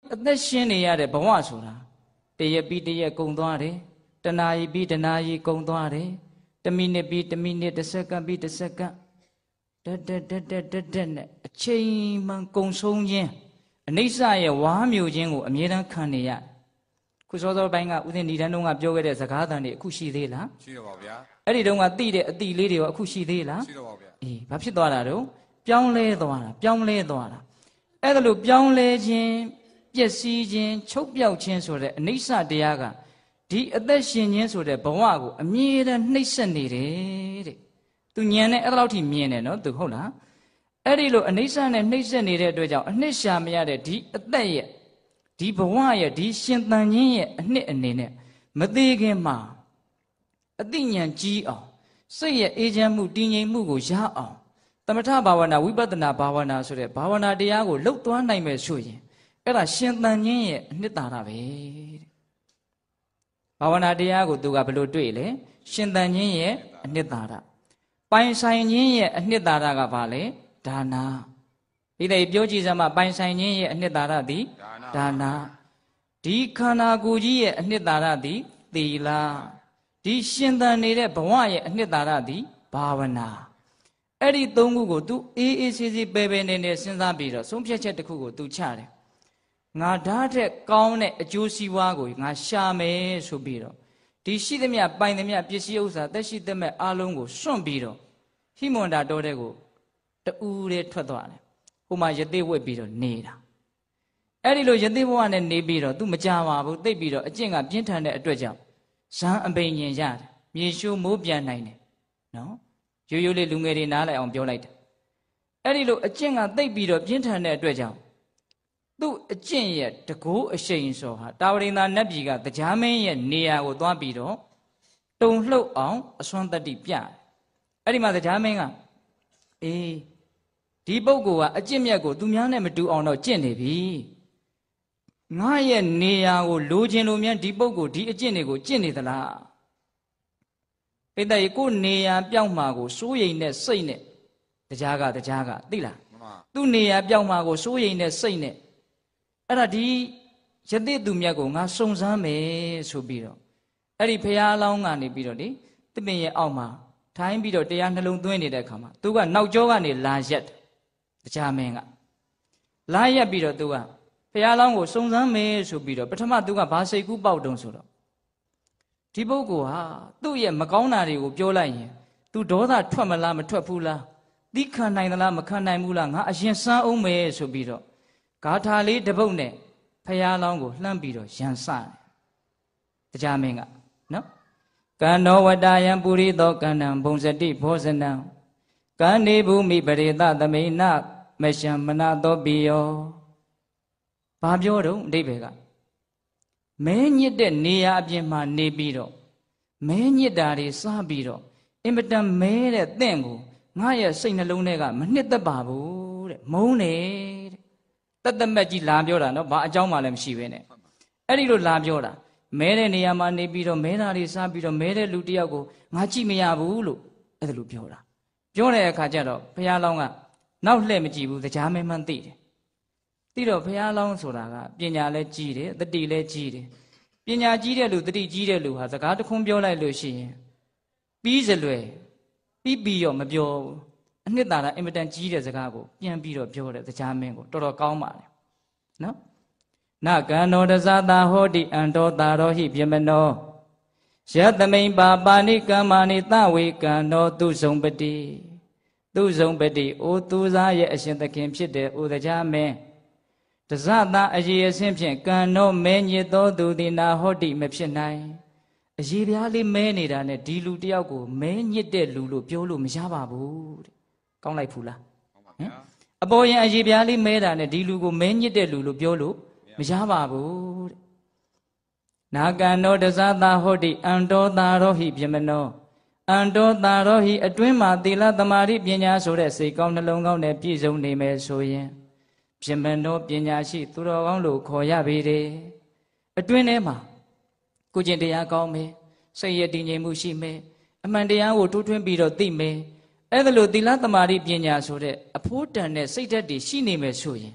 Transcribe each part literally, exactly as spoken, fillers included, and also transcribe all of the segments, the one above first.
အသက်ရှင်နေရတဲ့ဘဝဆိုတာတရက်ပြီးတရက်ကုန်သွားတယ်တနာရီပြီးတနာရီကုန်သွားတယ်တမိနစ်ပြီးတမိနစ်တစ်စက္ကန့်ပြီးတစ်စက္ကန့်တက်တက်တက်တက်တက်တက်နဲ့အချိန်မှန်ကုန်ဆုံးခြင်းအနိစ္စရဲ့ဝါမျိုးခြင်းကိုအမြဲတမ်းခံနေရခုစောစောပိုင်းကဦးဇင်းဒီတန်းတုန်းကပြောခဲ့တဲ့စကားသံတွေအခုရှိသေးလားရှိတော့ပါဗျာအဲ့ဒီတုန်းကသိတဲ့အတိလေးတွေရောအခုရှိသေးလားရှိတော့ပါဗျာအေးဘာဖြစ်သွားတာတော့ပြောင်းလဲသွားတာပြောင်းလဲသွားတာအဲ့ဒါလို့ပြောင်းလဲခြင်းပျက်စီးခြင်းချုပ်ပြောက်ခြင်းဆိုတဲ့အနိစ္စတရားကဒီအသက်ရှင်ခြင်းဆိုတဲ့ဘဝကိုအမြဲတမ်းနှိမ့်ဆက်နေတယ်တဲ့သူညံနဲ့အဲ့လောက်ထိမြင်တယ်နော်သူဟုတ်လားအဲ့ဒီလိုအနိစ္စနဲ့နှိမ့်ဆက်နေတဲ့အတွက်ကြောင့်အနှစ်ရှာမရတဲ့ဒီအသက်ရဲ့ဒီဘဝရဲ့ဒီရှင်သန်ခြင်းရဲ့အနှစ်အနေနဲ့မသေးခင်မှာအသိဉာဏ်ကြီးအောင်စိတ်ရဲ့အေးချမ်းမှုတည်ငြိမ်မှုကိုရအောင်သမထဘာဝနာဝိပဿနာဘာဝနာဆိုတဲ့ဘာဝနာတရားကိုလှုပ်သွားနိုင်မယ်ဆိုရင်အဲ့ဒါရှင်သန်ခြင်းရဲ့အနှစ်သာရပဲတဲ့ဘာဝနာတရားကိုသူကဘယ်လိုတွေ့လဲရှင်သန်ခြင်းရဲ့အနှစ်သာရပိုင်ဆိုင်ခြင်းရဲ့အနှစ်သာရကဘာလဲဒါနာဒီတဲ့ပြောကြည့်စမ်းမပိုင်ဆိုင်ခြင်းရဲ့အနှစ်သာရသည်ဒါနာဒီခန္ဓာကိုယ်ကြီးရဲ့အနှစ်သာရသည်သီလဒီရှင်သန်နေတဲ့ဘဝရဲ့အနှစ်သာရသည်ဘာဝနာအဲ့ဒီသုံးခုကို तू အေးအေးဆေးဆေးပဲပဲနေနေစဉ်းစားပြီးတော့ဆုံးဖြတ်ချက်တစ်ခုကို तू ချတယ်ငါဓာတ်တဲ့ကောင်းတဲ့အကျိုးစီးပွားကိုငါရှာမယ်ဆိုပြီးတော့ဒီရှိသမျှပိုင်သမျှပစ္စည်းဥစ္စာသက်ရှိသမျှအလုံးကိုစွန့်ပြီးတော့ဟိမွန်တာတော်တဲ့ကိုတူးတဲ့ထွက်သွားတယ်ဟိုမှာရသေးဝက်ပြီးတော့နေတာအဲ့ဒီလိုရသေးဘဝနဲ့နေပြီးတော့ तू မကြပါဘူးသိပြီးတော့အကျင့်ကပြင်းထန်တဲ့အတွက်ကြောင့်ဇံအပိန်ရင်ရတယ်မြေရှိုးမိုးပြန်နိုင်တယ်နော်ရိုးရိုးလေးလူငယ်တွေနားလိုက်အောင်ပြောလိုက်တယ်အဲ့ဒီလိုအကျင့်ကသိပြီးတော့ပြင်းထန်တဲ့အတွက်ကြောင့်သူ့အကျင့်ရဲ့တကိုးအရှိန်စောဟာတာဝရိန္ဒာနတ်ပြည်ကတရားမင်းရဲ့နေရာကိုသွားပြီးတော့တုံလှုပ်အောင်အစွမ်းတတ္တိပြအဲ့ဒီမှာတရားမင်းကအေးဒီပုဂ္ဂိုလ်ကအကျင့်မြတ်ကိုသူများနဲ့မတူအောင်တော့ကျင့်နေပြီငါရဲ့နေရာကိုလိုချင်လို့များဒီပုဂ္ဂိုလ်ဒီအကျင့်တွေကိုကျင့်နေသလားပိဿရေကိုနေရာပြောင်းမှာကိုစိုးရိမ်တဲ့စိတ်နဲ့တရားကတရားကသိလားသူ့နေရာပြောင်းမှာကိုစိုးရိမ်တဲ့စိတ်နဲ့အဲ့ဒါဒီယသိသူမြတ်ကိုငါစုံစမ်းမယ်ဆိုပြီးတော့အဲ့ဒီဖရာအလောင်းကနေပြီးတော့လေတပင်ရဲ့အောက်မှာထိုင်းပြီးတော့တရားနှလုံးသွင်းနေတဲ့အခါမှာသူကနောက်ကျောကနေလာရက်တရားမင်းကလာရက်ပြီးတော့သူကဖရာအလောင်းကိုစုံစမ်းမယ်ဆိုပြီးတော့ပထမသူကဘာစိတ်ကူးပေါက်တုံးဆိုတော့ဒီပုဂ္ဂိုလ်ဟာသူ့ရဲ့မကောင်းတာတွေကိုပြောလိုက်ရင်သူဒေါသထွက်မလားမထွက်ဘူးလားသိခံနိုင်သလားမခံနိုင်ဘူးလားငါအရင်စမ်းအောင်မယ်ဆိုပြီးတော့ဂါထာလေးတစ်ပုဒ်နဲ့ဖရာလောင်းကိုလှမ်းပြီးတော့ရန်စတယ်တရားမင်းကနော်ကန္နောဝတ္တယံပုရိသောကန္နံဘုံစတိဘောဇနံကန္နေဘူမိပရိသသမိနမရှံမနာသောပိယောဘာပြောတော့အဓိပ္ပာယ်ကမဲညစ်တဲ့နေရာအပြင်မှာနေပြီးတော့မဲညစ်တာတွေစားပြီးတော့အင်မတန်မဲတဲ့တင့်ကိုငါရဲ့စိတ်နှလုံးထဲကမနှစ်သက်ပါဘူးတဲ့မုန်းတယ်တဲ့တတ်တမက်ကြီးလာပြောတာနော်ဘာအကြောင်းမှလည်းမရှိဘဲနဲ့အဲ့ဒီလိုလာပြောတာမဲတဲ့နေရာမှာနေပြီးတော့မဲတာတွေစားပြီးတော့မဲတဲ့လူတယောက်ကိုငါကြည့်မရဘူးလို့အဲ့ဒါလိုပြောတာပြောတဲ့အခါကျတော့ဘုရားလောင်းကနောက်လှည့်မကြည့်ဘူးတရားမင်းမှန်းသိတယ်သိတော့ဘုရားလောင်းဆိုတာကပညာလည်းကြီးတယ်တတိလည်းကြီးတယ်ပညာကြီးတဲ့လူတတိကြီးတဲ့လူဟာစကားတခွန်းပြောလိုက်လို့ရှိရင်ပြီးစလွယ်ပြီးပြီးရောမပြောဘူးအနှစ်သာရအင်မတန်ကြီးတဲ့စကားကိုပြန်ပြီးတော့ပြောတယ်တရားမင်းကိုတော်တော်ကောင်းပါတယ်နော်နကန္နောတဇာတာဟောတိအန္တောတာရောဟိပြမနောယသမိန်ပါပါဏိကမ္မာနိသဝေကန္နောသူဇုံပတိသူဇုံပတိအိုသူစားရဲ့အရှင်သခင်ဖြစ်တဲ့အိုတရားမင်းတဇတာအရေးအဆင်းဖြင့်ကံနောမဲညစ်သောသူသည်နာဟောတိမဖြစ်နိုင်အရေးပြားလေးမဲနေတာနဲ့ဒီလူတယောက်ကိုမဲညစ်တဲ့လူလို့ပြောလို့မရပါဘူးတဲ့ကောင်းလိုက်ဘူးလားဟင်အပေါ်ရင်အရေးပြားလေးမဲတာနဲ့ဒီလူကိုမဲညစ်တဲ့လူလို့ပြောလို့မရပါဘူးတဲ့နာကံနောတဇတာဟောတိအန္တောတာရောဟိပြမနောအန္တောတာရောဟိအတွင်းမှာသီလသမာဓိပညာဆိုတဲ့စိတ်ကောင်းနှလုံးကောင်းနဲ့ပြည့်စုံနေမယ်ဆိုရင်ပြမနောပညာရှိသူတော်ကောင်းလို့ခေါ်ရပေတယ်အတွင်းထဲမှာကိုကျင့်တရားကောင်းမယ်စိတ်ရည်တည်ငြိမ်မှုရှိမယ်အမှန်တရားကိုတိုးထွင်းပြီးတော့သိမယ်အဲ့ဒါလို့သီလသမာဓိပညာဆိုတဲ့အဖို့တန်တဲ့စိတ်ဓာတ်တွေရှိနေမယ်ဆိုရင်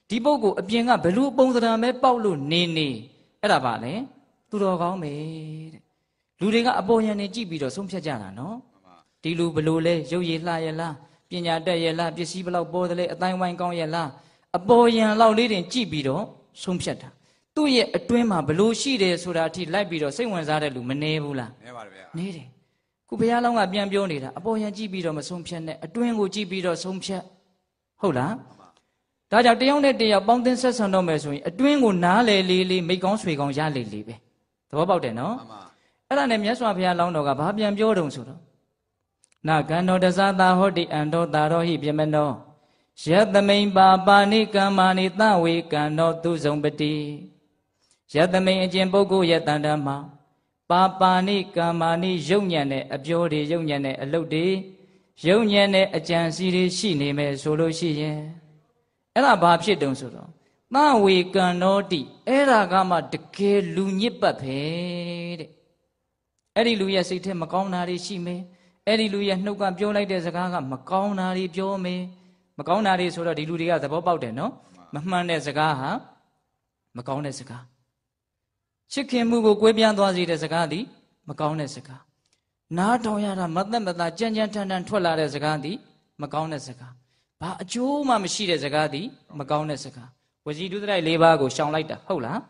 ဒီပုဂ္ဂိုလ်အပြင်ကဘလူပုံသဏ္ဍာန်ပဲပေါက်လို့နေနေအဲ့ဒါပါလေသူတော်ကောင်းပဲတဲ့လူတွေကအပေါ်ယံနေကြည့်ပြီးတော့ဆုံးဖြတ်ကြတာနော်ဒီလူဘလို့လဲရုပ်ရည်လှရဲ့လားပညာတတ်ရဲ့လားပစ္စည်းဘလောက်ပေါ်တယ်လဲအတိုင်းဝိုင်းကောင်းရဲ့လားအပေါ်ယံလောက်လေးတင်ကြည့်ပြီးတော့ဆုံးဖြတ်တာသူ့ရဲ့အတွင်းမှာဘလို့ရှိတယ်ဆိုတာအထိလိုက်ပြီးတော့စိတ်ဝင်စားတဲ့လူမနေဘူးလားနေပါတယ်ဗျာနေတယ်ခုဘုရားလောင်းကပြန်ပြောနေတာအပေါ်ယံကြည့်ပြီးတော့မဆုံးဖြတ်နဲ့အတွင်းကိုကြည့်ပြီးတော့ဆုံးဖြတ်ဟုတ်လားဒါကြောင့်တယောက်နဲ့တယောက်ပေါင်းသင်းဆက်ဆံတော့မယ်ဆိုရင်အတွင်းကိုနားလေလေးလေးမိကောင်းဆွေကောင်းရလေလေးပဲသဘောပေါက်တယ်နော်အဲ့ဒါနဲ့မြတ်စွာဘုရားလောင်းတော်ကဘာပြန်ပြောတုံဆိုတော့နာကန္တောတသသာဟောတိအန္တောတာရောဟိပြမနောယသမိန်ပါပါဏိကမ္မာနိသဝေကံတော်သူဇုံပတိယသမိန်အကျင့်ပုဂ္ဂိုလ်ရဲ့တန်တမှာပါပါဏိကမ္မာနိယုံညံ့တဲ့အပြောတွေယုံညံ့တဲ့အလုပ်တွေယုံညံ့တဲ့အကြံစီတွေရှိနေမယ်ဆိုလို့ရှိရင်အဲ့ဒါဘာဖြစ်တုံဆိုတော့သဝေကံတော်တိအဲ့ဒါကမှတကယ်လူညစ်ပတ်ပဲတဲ့အဲ့ဒီလူရဲ့စိတ်ထဲမကောင်းတာတွေရှိမယ်အဲ့ဒီလူရဲ့နှုတ်ကပြောလိုက်တဲ့စကားကမကောင်းတာတွေပြောမယ်မကောင်းတာတွေဆိုတော့ဒီလူတွေကသဘောပေါက်တယ်နော်မမှန်တဲ့စကားဟာမကောင်းတဲ့စကားချစ်ခင်မှုကိုကွဲပြားသွားစေတဲ့စကားသည်မကောင်းတဲ့စကားနားထောင်ရတာမသက်မသာကြမ်းကြမ်းထန်ထန်ထွက်လာတဲ့စကားသည်မကောင်းတဲ့စကားဘာအကျိုးမှမရှိတဲ့စကားသည်မကောင်းတဲ့စကားဝစီဒုစရိုက်၄ပါးကိုရှောင်လိုက်တာဟုတ်လား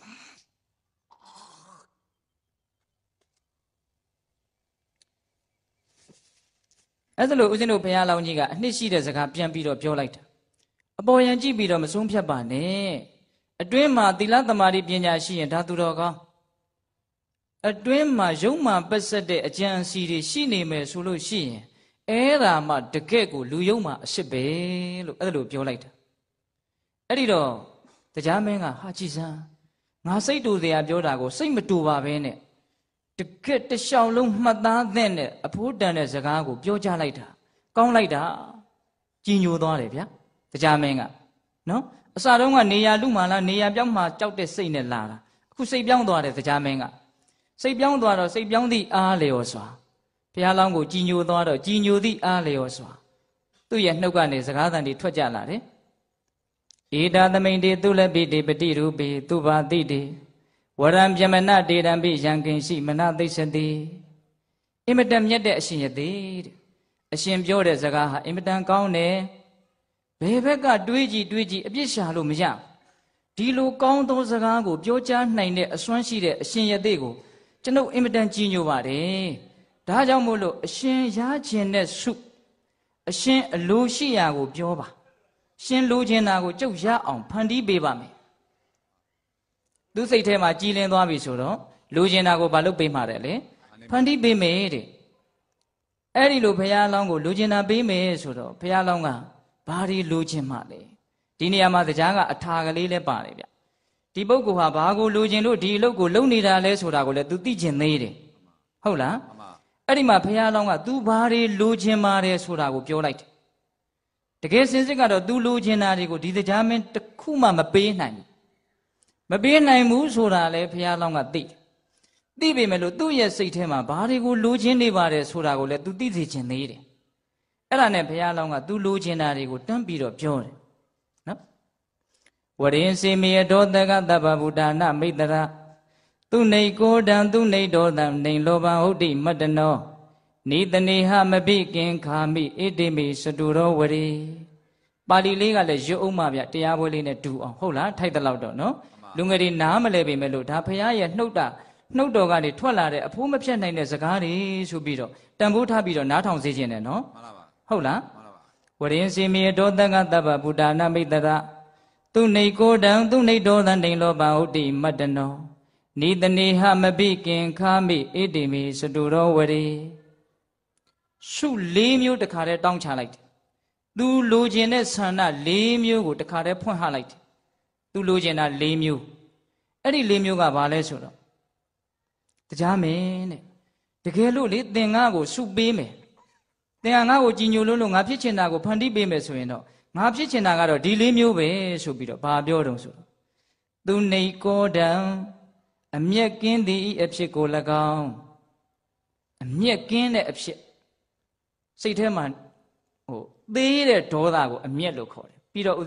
အဲ့ဒါလို့ဦးဇင်းတို့ဘုရားလောင်းကြီးကအနှစ်ရှိတဲ့စကားပြန်ပြီးတော့ပြောလိုက်တာအပေါ်ယံကြည့်ပြီးတော့မဆုံးဖြတ်ပါနဲ့အတွင်းမှာသီလသမာဓိပညာရှိရင်ဒါသူတော်ကောင်းအတွင်းမှာယုံမှပတ်ဆက်တဲ့အကြံအစီတွေရှိနေမယ်ဆိုလို့ရှိရင်အဲ့ဒါမှတကယ့်ကိုလူယုံမှအစ်စ်ပဲလို့အဲ့ဒါလို့ပြောလိုက်တာအဲ့ဒီတော့တရားမင်းကဟာကြည်စမ်းငါစိတ်တူတရားပြောတာကိုစိတ်မတူပါဘဲနဲ့တကယ့်တလျှောက်လုံးမှတ်သားသင့်တဲ့အဖိုးတန်တဲ့စကားကိုပြောကြလိုက်တာကောင်းလိုက်တာကြည်ညိုသွားတယ်ဗျာတရားမင်းကနော်အစတုန်းကနေရာလူမှလားနေရာပြောင်းမှကြောက်တဲ့စိတ်နဲ့လာတာအခုစိတ်ပြောင်းသွားတယ်တရားမင်းကစိတ်ပြောင်းသွားတော့စိတ်ပြောင်းသည့်အားလျော်စွာဘုရားလောင်းကိုကြည်ညိုသွားတော့ကြည်ညိုသည့်အားလျော်စွာသူ့ရဲ့နှုတ်ကနေစကားသံတွေထွက်ကြလာတယ်ဧတာသမိန်တေသူလည်းပိတေပတိရူပိသူဘာတိတေဝရံပြမနတေရံပိယံကင်ရှိမနသိစတိအင်မတန်မြတ်တဲ့အရှင်ရသေးတဲ့အရှင်ပြောတဲ့စကားဟာအင်မတန်ကောင်းတယ်ဘယ်ဘက်ကတွေးကြည့်တွေးကြည့်အပြစ်ရှာလို့မရဒီလိုကောင်းသောစကားကိုပြောကြားနိုင်တဲ့အစွမ်းရှိတဲ့အရှင်ရသေးကိုကျွန်ုပ်အင်မတန်ကြည်ညိုပါတယ်ဒါကြောင့်မို့လို့အရှင်ရခြင်းတဲ့ဆုအရှင်အလိုရှိရာကိုပြောပါရှင်လိုချင်တာကိုကြုတ်ရအောင်ဖန်တီးပေးပါမယ်သူစိတ်ထဲမှာကြည်လင်သွားပြီဆိုတော့လိုချင်တာကိုဘာလုပ်ပေးမှာတယ်လေဖန်တီးပေးမယ်တဲ့အဲ့ဒီလိုဘုရားလောင်းကိုလိုချင်တာပေးမယ်ဆိုတော့ဘုရားလောင်းကဘာတွေလိုချင်မှလဲဒီနေရာမှာတရားကအထာကလေးလည်းပါတယ်ဗျဒီပုဂ္ဂိုလ်ဟာဘာကိုလိုချင်လို့ဒီအလုပ်ကိုလုပ်နေတာလဲဆိုတာကိုလည်း तू သိချင်သေးတယ်ဟုတ်လားအဲ့ဒီမှာဘုရားလောင်းက तू ဘာတွေလိုချင်ပါတယ်ဆိုတာကိုပြောလိုက်တယ်တကယ်စင်စစ်ကတော့ तू လိုချင်တာတွေကိုဒီတရားမင်းတစ်ခုမှမပေးနိုင်ဘူးမပေးနိုင်ဘူးဆိုတာလေဘုရားလောင်းကသိတယ်သိပေမဲ့လို့သူ့ရဲ့စိတ်ထဲမှာဘာတွေကိုလိုချင်နေပါတယ်ဆိုတာကိုလည်း तू သိစေချင်သေးတယ်အဲ့ဒါနဲ့ဘုရားလောင်းက तू လိုချင်တာတွေကိုတန်းပြီးတော့ပြောတယ်နော်ဝရင်စေမေယဒောတကတပ္ပဗုဒ္ဓနာမိတ္တရသူနေကိုတံသူနေဒောတံနေလောဘဟုတ်တိမတ္တနောနိတနေဟမပိကင်ခာမိဣတိမိစတုရောဝရီပါဠိလေးကလည်းရွတ်အောင်ပါဗျတရားပွဲလေးနဲ့တူအောင်ဟုတ်လားထိုက်တဲ့လောက်တော့နော်လူငယ်တွေနားမလဲပေမဲ့လို့ဒါဘုရားရဲ့နှုတ်တာနှုတ်တော်ကနေထွက်လာတဲ့အဖိုးမဖြတ်နိုင်တဲ့စကားတွေဆိုပြီးတော့တန်ဖိုးထားပြီးတော့နားထောင်စေခြင်းနဲ့နော်ဟုတ်လားဝရင်စီမေတောတကတပ္ပဗုဒ္ဓနာမိတ္တရသူနေကိုတံသူနေဒောသံတိလောဘဟုတ်တိမတ္တနောနိတနေဟမပိကင်ခာမိဣတိမိစတုရောဝရီရှုလေးမျိုးတခါတည်းတောင်းချလိုက်တယ်သူလိုချင်တဲ့ဆန္ဒလေးမျိုးကိုတခါတည်းဖွင့်ဟလိုက်တယ်သူလိုချင်တာလေးမျိုးအဲ့ဒီလေးမျိုးကဘာလဲဆိုတော့တရားမင်းတဲ့တကယ်လို့လေသင်ငါကိုစုပေးမယ်သင်ငါကိုကြည်ညိုလို့လို့ငါဖြစ်ချင်တာကိုဖန်တီးပေးမယ်ဆိုရင်တော့ငါဖြစ်ချင်တာကတော့ဒီလေးမျိုးပဲဆိုပြီးတော့ဘာပြောတုံးဆိုတော့သူနေကိုတံအမျက်ကင်းသည်အဖြစ်ကို၎င်းအမျက်ကင်းတဲ့အဖြစ်စိတ်ထဲမှာဟိုသေးတဲ့ဒေါသကိုအမျက်လို့ခေါ်တယ်ပြီးတော့ဥစဉ်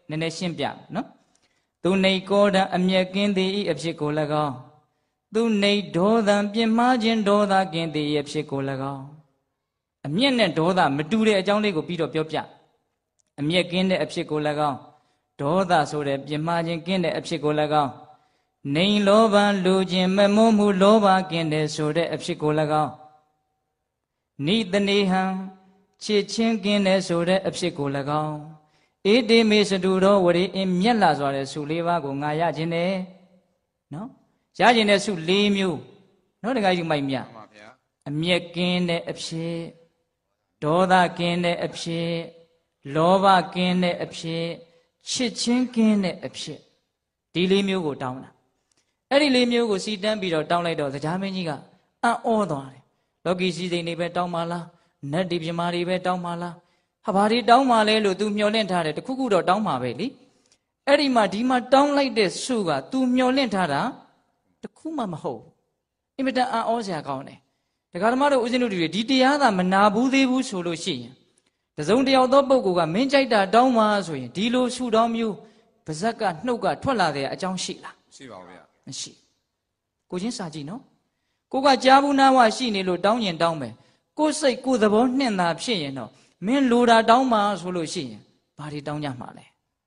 နည်းနည်းရှင်းပြနော်သူနေကောဒံအမျက်ကင်းသည်အဖြစ်ကို၎င်းသူနေဒေါသံပြင်းမှားခြင်းဒေါသကင်းသည်အဖြစ်ကို၎င်းအမျက်နဲ့ဒေါသမတူတဲ့အကြောင်းလေးကိုပြီးတော့ပြောပြအမျက်ကင်းတဲ့အဖြစ်ကို၎င်းဒေါသဆိုတဲ့ပြင်းမှားခြင်းကင်းတဲ့အဖြစ်ကို၎င်းနေလောဘလူခြင်းမမုန်းမှုလောဘကင်းတဲ့ဆိုတဲ့အဖြစ်ကို၎င်းနိတနေဟံချစ်ချင်းကင်းတဲ့ဆိုတဲ့အဖြစ်ကို၎င်းဧတေမေစတုတော်ဝရိအင်းမြက်လာစွာတဲ့ဆုလေးပါးကိုငါရခြင်းနဲ့နော်ရခြင်းတဲ့ဆုလေးမျိုးနော်တခါကြီးမိုက်မြအမျက်ကင်းတဲ့အဖြစ်ဒေါသကင်းတဲ့အဖြစ်လောဘကင်းတဲ့အဖြစ်ချစ်ချင်းကင်းတဲ့အဖြစ်ဒီလေးမျိုးကိုတောင်းတာအဲ့ဒီလေးမျိုးကိုစီတန်းပြီးတော့တောင်းလိုက်တော့တရားမင်းကြီးကအံ့ဩသွားတယ်လောကီစီစိန်တွေပဲတောင်းပါလားနတ်ဒီပြမာတွေပဲတောင်းပါလားဟာဘာတွေတောင်းပါလဲလို့ तू မျောလင့်ထားတယ်တခုခုတော့တောင်းပါပဲလေအဲ့ဒီမှာဒီမှာတောင်းလိုက်တဲ့ဆုက तू မျောလင့်ထားတာတခုမှမဟုတ်အင်မတန်အံ့ဩစရာကောင်းတယ်ဒကာဓမ္မတို့ဦးဇင်းတို့တွေဒီတရားသာမနာဘူးသေးဘူးဆိုလို့ရှိရင်တစုံတယောက်သောပုဂ္ဂိုလ်ကမင်းကြိုက်တာတောင်းပါဆိုရင်ဒီလိုဆုတောင်းမျိုးပါဇက်ကနှုတ်ကထွက်လာတဲ့အကြောင်းရှိလားရှိပါဘူးဗျာမရှိကိုချင်းစာကြည့်နော်ကိုကကြားဘူးနာဝရှိနေလို့တောင်းရင်တောင်းမယ်ကိုယ်စိတ်ကိုယ်သဘောနှင့်သာဖြစ်ရင်တော့မင်းလိုတာတောင်းပါဆိုလို့ရှိရင်ဘာတွေတောင်းကြမှာလဲ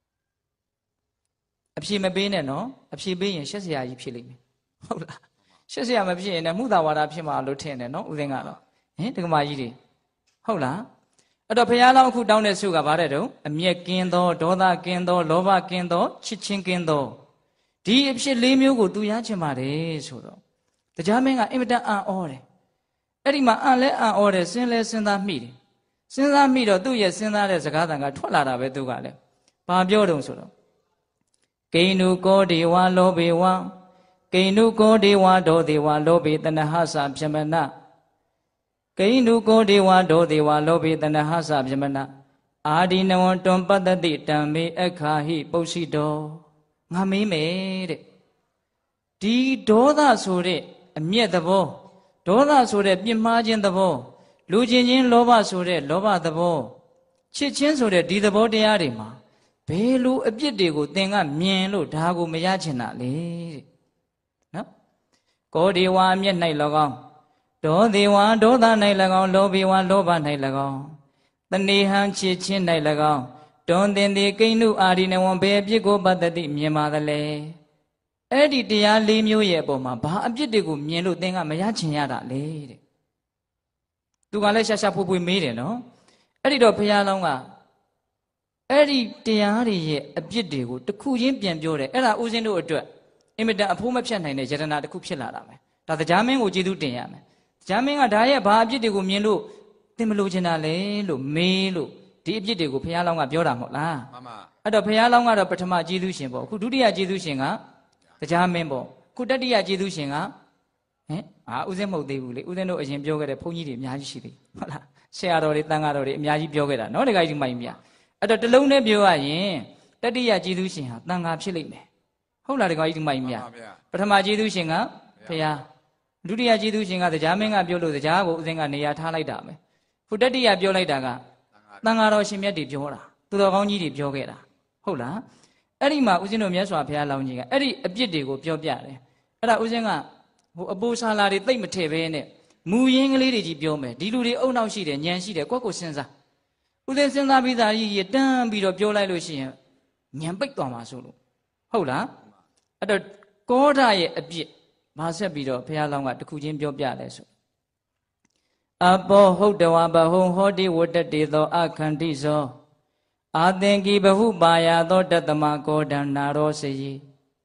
အဖြေမပေးနဲ့နော်အဖြေပေးရင်ရှက်စရာကြီးဖြစ်လိမ့်မယ်ဟုတ်လားရှက်စရာမဖြစ်ရင်လည်းမှုသာဝါဒဖြစ်မှာလို့ထင်တယ်နော်ဦးသိန်းကတော့ဟင်ဒကမာကြီးတွေဟုတ်လားအဲ့တော့ဘုရားလောင်းအခုတောင်းတဲ့ဆုကဘာတဲ့တုံးအမျက်ကင်းသောဒေါသကင်းသောလောဘကင်းသောချစ်ချင်းကင်းသောဒီအဖြစ်လေးမျိုးကိုသူရချင်ပါတယ်ဆိုတော့တရားမင်းကအင်မတန်အံ့ဩတယ်အဲ့ဒီမှာအံ့လဲအံ့ဩတယ်စဉ်းလဲစဉ်းစားမိတယ်စဉ်းစားမိတော့သူ့ရဲ့စဉ်းစားတဲ့စကားသံကထွက်လာတာပဲသူကလည်းဘာပြောတုံးဆိုတော့ကိန္နုကောဒေဝလောဘေဝကိန္နုကောဒေဝဒောဒေဝလောဘေတဏဟသပြမနကိန္နုကောဒေဝဒောဒေဝလောဘေတဏဟသပြမနအာဒီနဝံတွံပတ္တိတံမေအခါဟိပု္စိတောငါမေးမယ်တဲ့ဒီဒေါသဆိုတဲ့အမျက်သဘောဒေါသဆိုတဲ့ပြစ်မှားခြင်းသဘောလူချင်းချင်းလောဘဆိုတဲ့လောဘသဘောချစ်ချင်းဆိုတဲ့ဒီသဘောတရားတွေမှာဘယ်လိုအပြစ်တွေကိုသင်ကမြင်လို့ဒါကိုမရချင်တာလေတဲ့နော်ကောဒေဝအမျက်၌၎င်းဒေါဒေဝဒေါသ၌၎င်းလောဘေဝလောဘ၌၎င်းတဏိဟံချစ်ချင်း၌၎င်းတွန်တင်သည်ကိန္နုအာရိနဝံဘယ်အပြစ်ကိုပတ္တိမြင်ပါသလဲအဲ့ဒီတရားလေးမျိုးရဲ့အပေါ်မှာဘာအပြစ်တွေကိုမြင်လို့သင်ကမရချင်ရတာလေတဲ့သူကလည်းရှာရှာဖွေဖွေမေးတယ်နော်အဲ့ဒီတော့ဘုရားလောင်းကအဲ့ဒီတရားတွေရဲ့အပြစ်တွေကိုတစ်ခုချင်းပြန်ပြောတယ်အဲ့ဒါဦးဇင်းတို့အတွက်အင်မတန်အဖိုးမဖြတ်နိုင်တဲ့ယတနာတစ်ခုဖြစ်လာတာပဲဒါတရားမင်းကိုကျေးဇူးတင်ရမယ်တရားမင်းကဒါရဲ့ဘာအပြစ်တွေကိုမြင်လို့သင်မလို့ချင်တာလဲလို့မေးလို့ဒီအပြစ်တွေကိုဘုရားလောင်းကပြောတာမဟုတ်လားမှန်ပါအဲ့တော့ဘုရားလောင်းကတော့ပထမကျေးဇူးရှင်ပေါ့အခုဒုတိယကျေးဇူးရှင်ကတရားမင်းပေါ့ခုတတိယကျေးဇူးရှင်ကဟင်အာဦးဇင်းမဟုတ်သေးဘူးလေဦးဇင်းတို့အရင်ပြောခဲ့တဲ့ဘုန်းကြီးတွေအများကြီးရှိသေးဟုတ်လားဆရာတော်တွေတန်ဃာတော်တွေအများကြီးပြောခဲ့တာနော်တခါကြီးမိုင်မြအဲ့တော့တလုံးနဲ့ပြောရရင်တတိယကျေးဇူးရှင်ဟာတန်ဃာဖြစ်လိမ့်မယ်ဟုတ်လားတခါကြီးမိုင်မြပထမကျေးဇူးရှင်ကဘုရားဒုတိယကျေးဇူးရှင်ကတရားမင်းကပြောလို့တရားကိုဦးဇင်းကနေရာထားလိုက်တာပဲခုတတိယပြောလိုက်တာကတန်ဃာတော်ရှင်မြတ်တွေပြောတာသူတော်ကောင်းကြီးတွေပြောခဲ့တာဟုတ်လားအဲ့ဒီမှာဦးဇင်းတို့မြတ်စွာဘုရားလောင်းကြီးကအဲ့ဒီအပြစ်တွေကိုပြောပြတယ်အဲ့ဒါဦးဇင်းကဟိုအပိုးဆာလာတွေတိတ်မထည့်ပဲနဲ့မူရင်းကလေးတွေကြီးပြောမယ်ဒီလူတွေအုံနောက်ရှိတယ်ဉာဏ်ရှိတယ်ကိုယ့်ကိုစဉ်းစားဦးဇင်းစဉ်းစားပြီးသားကြီးရတန်းပြီးတော့ပြောလိုက်လို့ရှိရင်ဉာဏ်ပိတ်သွားမှာဆိုလို့ဟုတ်လားအဲ့တော့ကောဓာရဲ့အပြစ်မဆက်ပြီးတော့ဘုရားလောင်းကတခုချင်းပြောပြတယ်ဆိုအဘောဟုတ်တဝဘဟုံဟောတိဝတ္တတေသောအခန္တိဇောအာသင်္ကိဘဟုပါယသောတတမကောဒံနာရောစယေ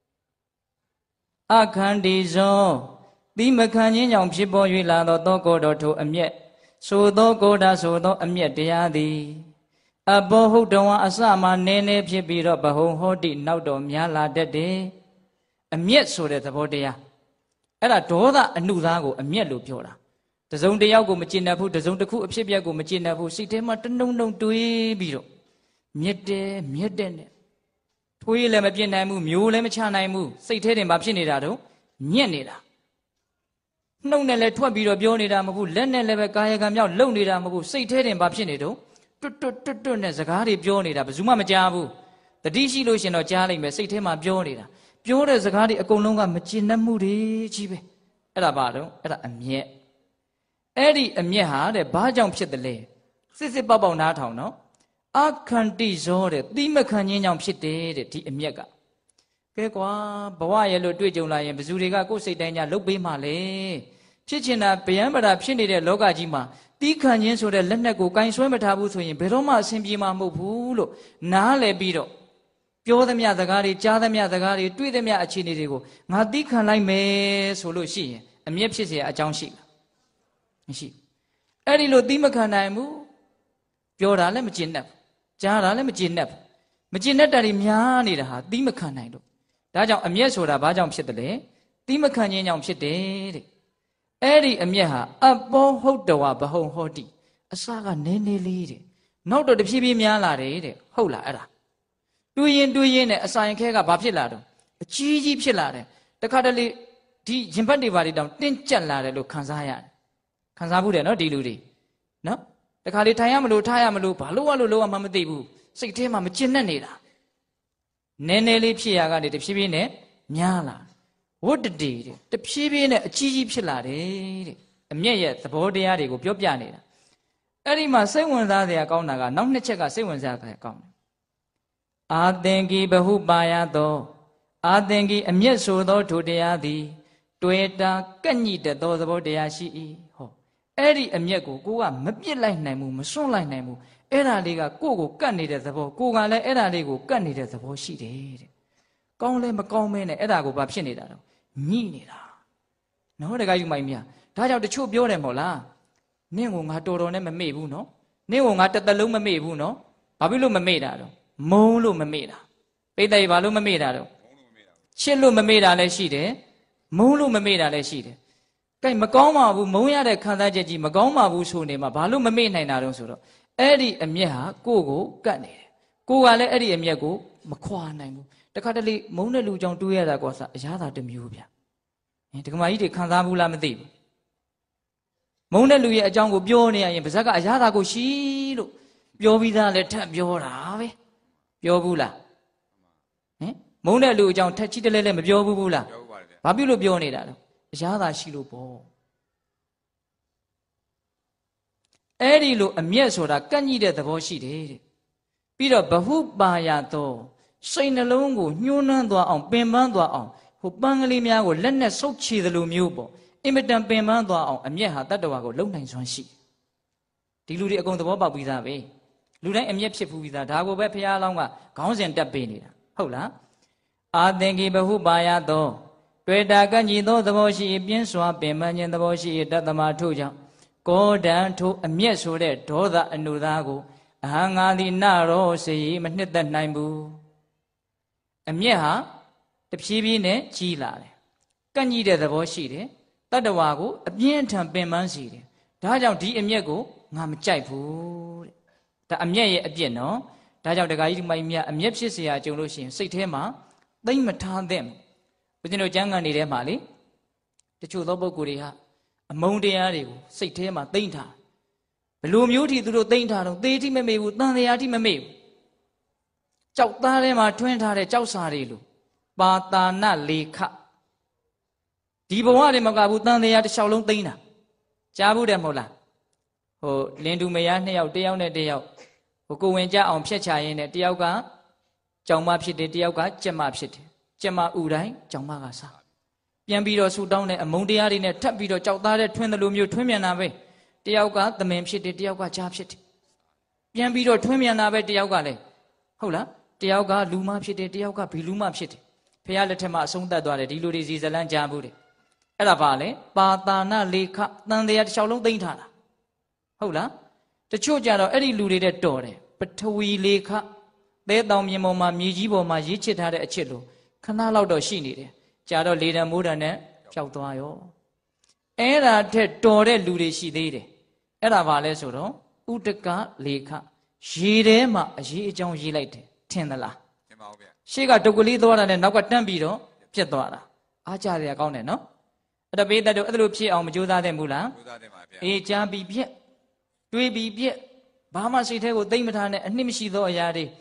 အခန္တိဇောသီမခံခြင်းကြောင့်ဖြစ်ပေါ်၍လာသောသောကောတော်ထိုအမျက်ဆိုသောကောဓာဆိုသောအမျက်တရားသည်အဘောဟုတ်တဝအစမှနည်းနည်းဖြစ်ပြီးတော့ဘဟုံဟောတိနောက်တော့များလာတတ်တယ်အမျက်ဆိုတဲ့သဘောတရားအဲ့ဒါဒေါသအနုသားကိုအမျက်လို့ပြောတာတစုံတစ်ယောက်ကိုမကျင်တတ်ဘူးတစုံတစ်ခုအဖြစ်အပျက်ကိုမကျင်တတ်ဘူးစိတ်ထဲမှာတနှုံနှုံတွေးပြီးတော့မြက်တယ်မြက်တယ်နဲ့ထွေးလည်းမပြစ်နိုင်ဘူးမျိုးလည်းမချနိုင်ဘူးစိတ်ထဲတင်ဘာဖြစ်နေတာတော့ညက်နေတာနှုတ်နဲ့လည်းထွက်ပြီးတော့ပြောနေတာမဟုတ်ဘူးလက်နဲ့လည်းပဲကာယကံမြောက်လုံနေတာမဟုတ်ဘူးစိတ်ထဲတင်ဘာဖြစ်နေတော့တွတ်တွတ်တွတ်တွတ်နဲ့စကားတွေပြောနေတာဘယ်သူမှမကြားဘူးတတိရှိလို့ရှင်တော့ကြားလိုက်မယ်စိတ်ထဲမှာပြောနေတာပြောတဲ့စကားတွေအကုန်လုံးကမကျင်납မှုတွေကြီးပဲအဲ့ဒါဘာတော့အဲ့ဒါအမျက်အဲ့ဒီအမျက်ဟာတဲ့ဘာကြောင့်ဖြစ်တယ်လဲစစ်စစ်ပေါက်ပေါက်နားထောင်နော်အခန္တိဇောတဲ့တိမခံခြင်းကြောင့်ဖြစ်တယ်တဲ့ဒီအမျက်ကကဲကွာဘဝရဲ့လို့တွေ့ကြုံလာရင်ဘယ်သူတွေကကိုယ်စိတ်တိုင်းညာလုတ်ပေးမှလဲဖြစ်ချင်တာဗျံပရာဖြစ်နေတဲ့လောကကြီးမှာတီးခံခြင်းဆိုတဲ့လက်နက်ကိုကင်ဆွဲမထားဘူးဆိုရင်ဘယ်တော့မှအဆင်ပြေမှာမဟုတ်ဘူးလို့နားလည်ပြီးတော့ပြောသမျှစကားတွေကြားသမျှစကားတွေတွေ့သမျှအခြေအနေတွေကိုငါတီးခံလိုက်မယ်ဆိုလို့ရှိရင်အမျက်ဖြစ်เสียအကြောင်းရှိလားမရှိအဲ့ဒီလိုတီးမခံနိုင်ဘူးပြောတာလည်းမကျင်납ကြားတာလည်းမကျင်납မကျင်납တာတွေများနေတာဟာတီးမခံနိုင်လို့ဒါကြောင့်အမျက်ဆိုတာဘာကြောင့်ဖြစ်တယ်လဲတီးမခံခြင်းကြောင့်ဖြစ်တယ်တဲ့အဲ့ဒီအမျက်ဟာအဘောဟုတ်တဝဘဟုံဟောတိအစကနည်းနည်းလေးတဲ့နောက်တော့တဖြည်းဖြည်းများလာတယ်တဲ့ဟုတ်လားအဲ့ဒါတွေးရင်တွေးရင်နဲ့အစာရင်ခဲကဘာဖြစ်လာတော့အကြီးကြီးဖြစ်လာတယ်တခါတလေဒီရင်ဘတ်တွေဘာတွေတောင်တင်းကျပ်လာတယ်လို့ခံစားရတယ်ခံစားဘူးတယ်နော်ဒီလူတွေနော်တခါလေထိုင်ရမလို့ထားရမလို့ဘာလို့ရလို့လုံးဝမသိဘူးစိတ်ထဲမှာမကျင်납နေတာနည်းနည်းလေးဖြစ်ရကနေတဖြည်းဖြည်းနဲ့များလာဝတ္တတေတဲ့တဖြည်းဖြည်းနဲ့အကြီးကြီးဖြစ်လာတယ်တဲ့အမျက်ရဲ့သဘောတရားတွေကိုပြောပြနေတာအဲ့ဒီမှာစိတ်ဝင်စားစရာကောင်းတာကနောက်နှစ်ချက်ကစိတ်ဝင်စားစရာကောင်းတယ်အာသင်္ကိဘဟုပါယသောအာသင်္ကိအမျက်ဆိုသောထိုတရားသည်တွေ့တာကန့်ညိတသောသဘောတရားရှိ၏ဟောအဲ့ဒီအမျက်ကိုကိုကမပြစ်လိုက်နိုင်ဘူးမစွန့်လိုက်နိုင်ဘူးအဲ့ဒါလေးကကိုယ့်ကိုကတ်နေတဲ့သဘောကိုကလည်းအဲ့ဒါလေးကိုကတ်နေတဲ့သဘောရှိတယ်တဲ့ကောင်းလဲမကောင်းမဲနဲ့အဲ့ဒါကိုဘာဖြစ်နေတာတော့ညှိနေတာနော်တခါယူမိုင်းမြဒါကြောင့်တချို့ပြောတယ်မဟုတ်လားနင့်ကိုငါတော်တော်နဲ့မမေ့ဘူးနော်နင့်ကိုငါတစ်သက်လုံးမမေ့ဘူးနော်ဘာဖြစ်လို့မမေ့တာတော့မုန်းလို့မမေ့တာပိဿရေဘာလို့မမေ့တာတော့ချစ်လို့မမေ့တာလည်းရှိတယ်မုန်းလို့မမေ့တာလည်းရှိတယ်ကဲမကောင်းပါဘူးမုန်းရတဲ့ခံစားချက်ကြီးမကောင်းပါဘူးဆိုနေမှာဘာလို့မမေ့နိုင်တာတော့ဆိုတော့အဲ့ဒီအမျက်ဟာကိုယ့်ကိုကတ်နေတယ်ကိုကလည်းအဲ့ဒီအမျက်ကိုမခွာနိုင်ဘူးတခါတလေမုန်းတဲ့လူကြောင့်တွေးရတာကောစားအရာသာတစ်မျိုးဗျ။အဲဒကမာကြီးတွေခံစားဘူးလားမသိဘူး။မုန်းတဲ့လူရဲ့အကြောင်းကိုပြောနေရရင်ပါဇက်ကအရာသာကိုရှိလို့ပြောပြီးသားလည်းထပ်ပြောတာပဲ။ပြောဘူးလား။ဟင်မုန်းတဲ့လူအကြောင်းထက်ချီတလဲလဲမပြောဘူးဘူးလား။ပြောပါတယ်ဗျ။ဘာဖြစ်လို့ပြောနေတာလဲ။အရာသာရှိလို့ပေါ့။အဲ့ဒီလိုအမျက်ဆိုတာကန့်ညိတဲ့သဘောရှိတယ်တဲ့။ပြီးတော့ဘဟုပါယသောစိတ်နှလုံးကိုညှိုးနှမ်းသွားအောင်ပင်ပန်းသွားအောင်ဟိုပန်းကလေးများကိုလက်နဲ့ဆုပ်ချေသလိုမျိုးပေါ့အင်မတန်ပင်ပန်းသွားအောင်အမျက်ဟာတတ္တဝါကိုလုံနိုင်စွမ်းရှိဒီလူတွေအကုန်သဘောပေါက်ပြီးသားပဲလူတိုင်းအမျက်ဖြစ်ဖူးပြီးသားဒါကိုပဲဘုရားအလောင်းကခေါင်းစဉ်တက်ပေးနေတာဟုတ်လားအာသင်္ကိဘဟုပါယသောတွေ့တာကညီသောသဘောရှိပြင်းစွာပင်ပန်းခြင်းသဘောရှိတတ္တမထို့ကြောင့်ကောဒံထိုအမျက်ဆိုတဲ့ဒေါသအနုသားကိုအဟံငါသည်နရောစေမနှစ်သက်နိုင်ဘူးအမျက်ဟာတဖြည်းဖြည်းနဲ့ကြီးလာတယ်ကန့်ညိတဲ့သဘောရှိတယ်တတ္တဝါကိုအပြင်းထန်ပင်ပန်းစေတယ်ဒါကြောင့်ဒီအမျက်ကိုငါမကြိုက်ဘူးတဲ့ဒါအမျက်ရဲ့အပြစ်နော်ဒါကြောင့်တခါကြီးဒီမိုင်းမြအမျက်ဖြစ်เสียကြုံလို့ရှိရင်စိတ်ထဲမှာသိမ့်မထားသင့်ဘူးဘုရင်တို့ကျမ်းဂန်တွေထဲမှာလေတချို့သောပုဂ္ဂိုလ်တွေဟာအမုန်းတရားတွေကိုစိတ်ထဲမှာသိမ့်ထားဘယ်လိုမျိုးထိသူတို့သိမ့်ထားတော့သေတိမမေ့ဘူးတန်တရားတိမမေ့ဘူးကြောက်သားထဲမှာထွင်းထားတဲ့ကြောက်စာတွေလို့ပါတာနလေခဒီဘဝတွေမကဘူးတန်တရားတစ်လျှောက်လုံးသိမ့်တာကြားဘူးတယ်မဟုတ်လားဟိုလင်းတူမယားနှစ်ယောက်တယောက်နဲ့တယောက်ဟိုကိုဝင်ကြအောင်ဖျက်ချရင်းနဲ့တယောက်ကကြောင်မဖြစ်တယ်တယောက်ကကြက်မဖြစ်တယ်ကြက်မဥတိုင်းကြောင်မကစားပြန်ပြီးတော့ဆူတောင်းတဲ့အမုန်းတရားတွေနဲ့ထပ်ပြီးတော့ကြောက်သားတဲ့ထွင်းတယ်လို့မျိုးထွင်းမြန်တာပဲတယောက်ကသမင်ဖြစ်တယ်တယောက်ကကြားဖြစ်တယ်ပြန်ပြီးတော့ထွင်းမြန်တာပဲတယောက်ကလည်းဟုတ်လားတယောက်ကလူမဖြစ်တယ်တယောက်ကဘီလူမဖြစ်တယ်ဖះလက်ထက်မှာအဆုံးသတ်သွားတယ်ဒီလူတွေစီဇလန်းကြားဘူးတယ်အဲ့ဒါပါလေပါတာနလေခတန်တရားတစ်လျှောက်လုံးသိမ့်ထားတာဟုတ်လားတချို့ကြတော့အဲ့ဒီလူတွေတဲ့တော်တယ်ပထဝီလေခသဲတောင်မြေပေါ်မှာမြေကြီးပေါ်မှာရေးချစ်ထားတဲ့အချစ်လိုခဏလောက်တော့ရှိနေတယ်ကြာတော့လေတံမိုးတံနဲ့ပျောက်သွားရောအဲ့ဒါထက်တော်တဲ့လူတွေရှိသေးတယ်အဲ့ဒါပါလဲဆိုတော့ဥဒကလေခရေထဲမှာအရေးအကြောင်းရေးလိုက်တယ်ထင်သလားထင်ပါဘူးဗျရှေ့ကဒုက္ကလေးသွားတာနဲ့နောက်ကတန့်ပြီးတော့ပြတ်သွားတာအားကြရကောင်းတယ်နော်အဲ့ဒါပေးတဲ့တို့အဲ့လိုဖြစ်အောင်မကြိုးစားသင့်ဘူးလားကြိုးစားသင့်ပါဗျအေးကြားပြီးပြက်တွေးပြီးပြက်ဘာမှစိတ်ထဲကိုသိမ့်မထားနဲ့အနှစ်မရှိသောအရာတွေ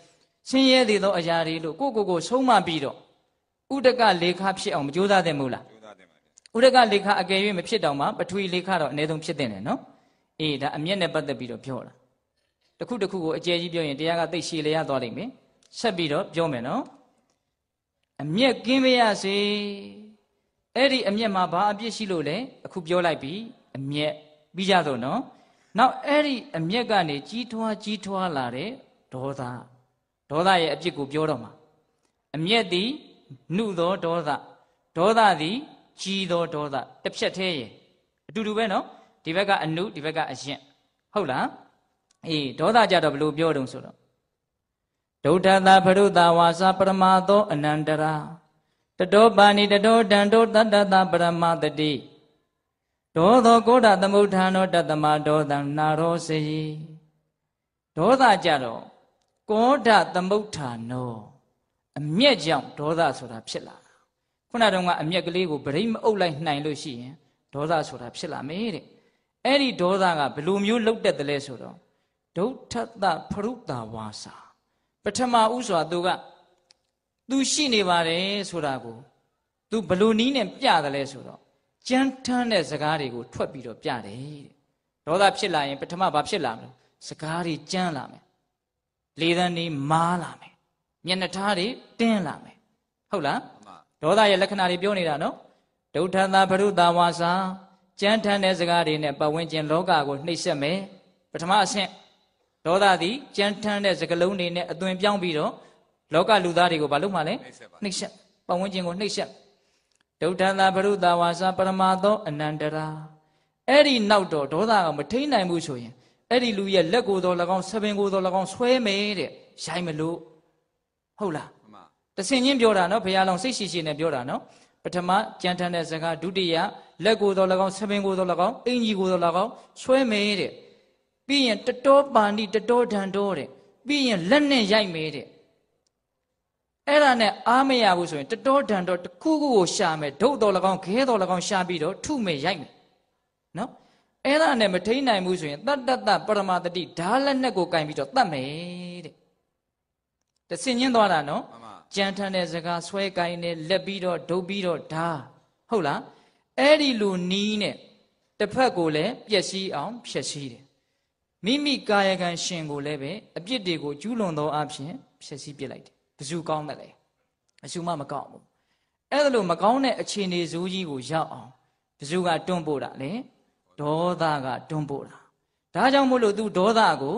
ဆင်းရဲသေးသောအရာတွေလို့ကိုကိုကိုဆုံးမပြီးတော့ဥဒကလေခဖြစ်အောင်မကြိုးစားသင့်ဘူးလားဥဒကလေခအကယ်၍မဖြစ်တော့မှပထဝီလေခတော့အနည်းဆုံးဖြစ်တဲ့နော်အေးဒါအမျက်နဲ့ပတ်သက်ပြီးတော့ပြောတာတခုတခုကိုအကျယ်ကြီးပြောရင်တရားကသိရှည်လျရသွားလိမ့်မယ်ဆက်ပြီးတော့ပြောမယ်နော်အမျက်ကင်းပါရစေအဲ့ဒီအမျက်မှာဘာအပြစ်ရှိလို့လဲအခုပြောလိုက်ပြီအမျက်ပြီးကြတော့နော်နောက်အဲ့ဒီအမျက်ကနေကြီးထွားကြီးထွားလာတဲ့ဒေါသဒေါသရဲ့အပြစ်ကိုပြောတော့မှာအမျက်သည်နှုသောဒေါသဒေါသသည်ကြီးသောဒေါသတစ်ဖြတ်သေးရဲ့အတူတူပဲနော်ဒီဘက်ကအနုဒီဘက်ကအရင်ဟုတ်လားအေးဒေါသကြတော့ဘယ်လိုပြောတုံးဆိုတော့ဒုဋ္ဌတာဖရုတာဝါစာပရမသောအနန္တရာတတောပါဏိတတောတန္တောတတ္တတပရမတတိဒေါသောကောဓသမုဋ္ဌာနောတတ္တမဒေါသံနာရောစေဒေါသကြတော့ကောဓသမုဋ္ဌာနောအမျက်ကြောင့်ဒေါသဆိုတာဖြစ်လာတာခုနတုန်းကအမျက်ကလေးကိုဗရိတ်မအုပ်လိုက်နိုင်လို့ရှိရင်ဒေါသဆိုတာဖြစ်လာမယ်တဲ့အဲ့ဒီဒေါသကဘယ်လိုမျိုးလှုပ်တက်တယ်လဲဆိုတော့ဒုဋ္ဌတဖရုတာဝါစာပထမဥစွာသူကသူရှိနေပါတယ်ဆိုတာကိုသူဘယ်လိုနည်းနဲ့ပြတယ်လဲဆိုတော့ကြမ်းထမ်းတဲ့စကားတွေကိုထွက်ပြီးတော့ပြတယ်တဲ့ဒေါသဖြစ်လာရင်ပထမဘာဖြစ်လာမလဲစကားတွေကြမ်းလာမယ်လေသံတွေမားလာမယ်မျက်နှာထားတွေတင်းလာမယ်ဟုတ်လားဒေါသရဲ့လက္ခဏာတွေပြောနေတာနော်ဒုဋ္ဌတာဖရုတာဝါစာကြမ်းထမ်းတဲ့စကားတွေနဲ့ပတ်ဝန်းကျင်လောကကိုနှိပ်စက်မယ်ပထမအဆင့်ဒေါသသည်ကြမ်းထမ်းတဲ့စကားလုံးတွေနဲ့အသွင်ပြောင်းပြီးတော့လောကလူသားတွေကိုဘာလုပ်မှလဲနှိပ်စက်ပတ်ဝန်းကျင်ကိုနှိပ်စက်ဒုဋ္ဌတာဖရုတာဝါစာပရမသောအနန္တရာအဲ့ဒီနောက်တော့ဒေါသကမထိန်နိုင်ဘူးဆိုရင်အဲ့ဒီလူရဲ့လက်ကိုယ်တော်၎င်းဆပင်ကိုယ်တော်၎င်းဆွဲမယ်တဲ့ရိုက်မလို့ဟုတ်လားတဆင်ချင်းပြောတာနော်ဘုရားလောင်းစိတ်ရှိရှိနဲ့ပြောတာနော်ပထမကြမ်းထမ်းတဲ့စကားဒုတိယလက်ကိုယ်တော်၎င်းဆပင်ကိုယ်တော်၎င်းအင်ကြီးကိုယ်တော်၎င်းဆွဲမယ်တဲ့ပြီးရင်တတောပါဏိတတောဒန္တောတဲ့ပြီးရင်လက်နဲ့ရိုက်မယ်တဲ့အဲ့ဒါနဲ့အားမရဘူးဆိုရင်တတောဒန္တောတစ်ခုခုကိုရှာမယ်ဒုတ်တော်၎င်းခဲတော်၎င်းရှာပြီးတော့ထုမယ်ရိုက်မယ်နော်အဲ့ဒါနဲ့မထိန်နိုင်ဘူးဆိုရင်တတ္တတပရမတတိဓာလက်နဲ့ကိုကင်ပြီးတော့တတ်မယ်တဲ့တဆင်ချင်းသွားတာနော်ကြမ်းထမ်းတဲ့စကားဆွဲကင်နဲ့လက်ပြီးတော့ဒုတ်ပြီးတော့ဓာဟုတ်လားအဲ့ဒီလိုနီးနဲ့တစ်ဖက်ကိုလည်းပျက်စီးအောင်ဖျက်ဆီးတယ်မိမိကာယကံရှင်ကိုလည်းပဲအပြစ်တွေကိုကျူးလွန်သောအဖြစ်ဖျက်ဆီးပစ်လိုက်တယ်ဘယ်သူကောင်းတယ်လဲအရှုမမကောင်းဘူးအဲ့ဒါလို့မကောင်းတဲ့အခြေအနေဇိုးကြီးကိုရောက်အောင်ဘယ်သူကတွန်းပို့တာလဲဒေါသကတွန်းပို့တာဒါကြောင့်မို့လို့ तू ဒေါသကို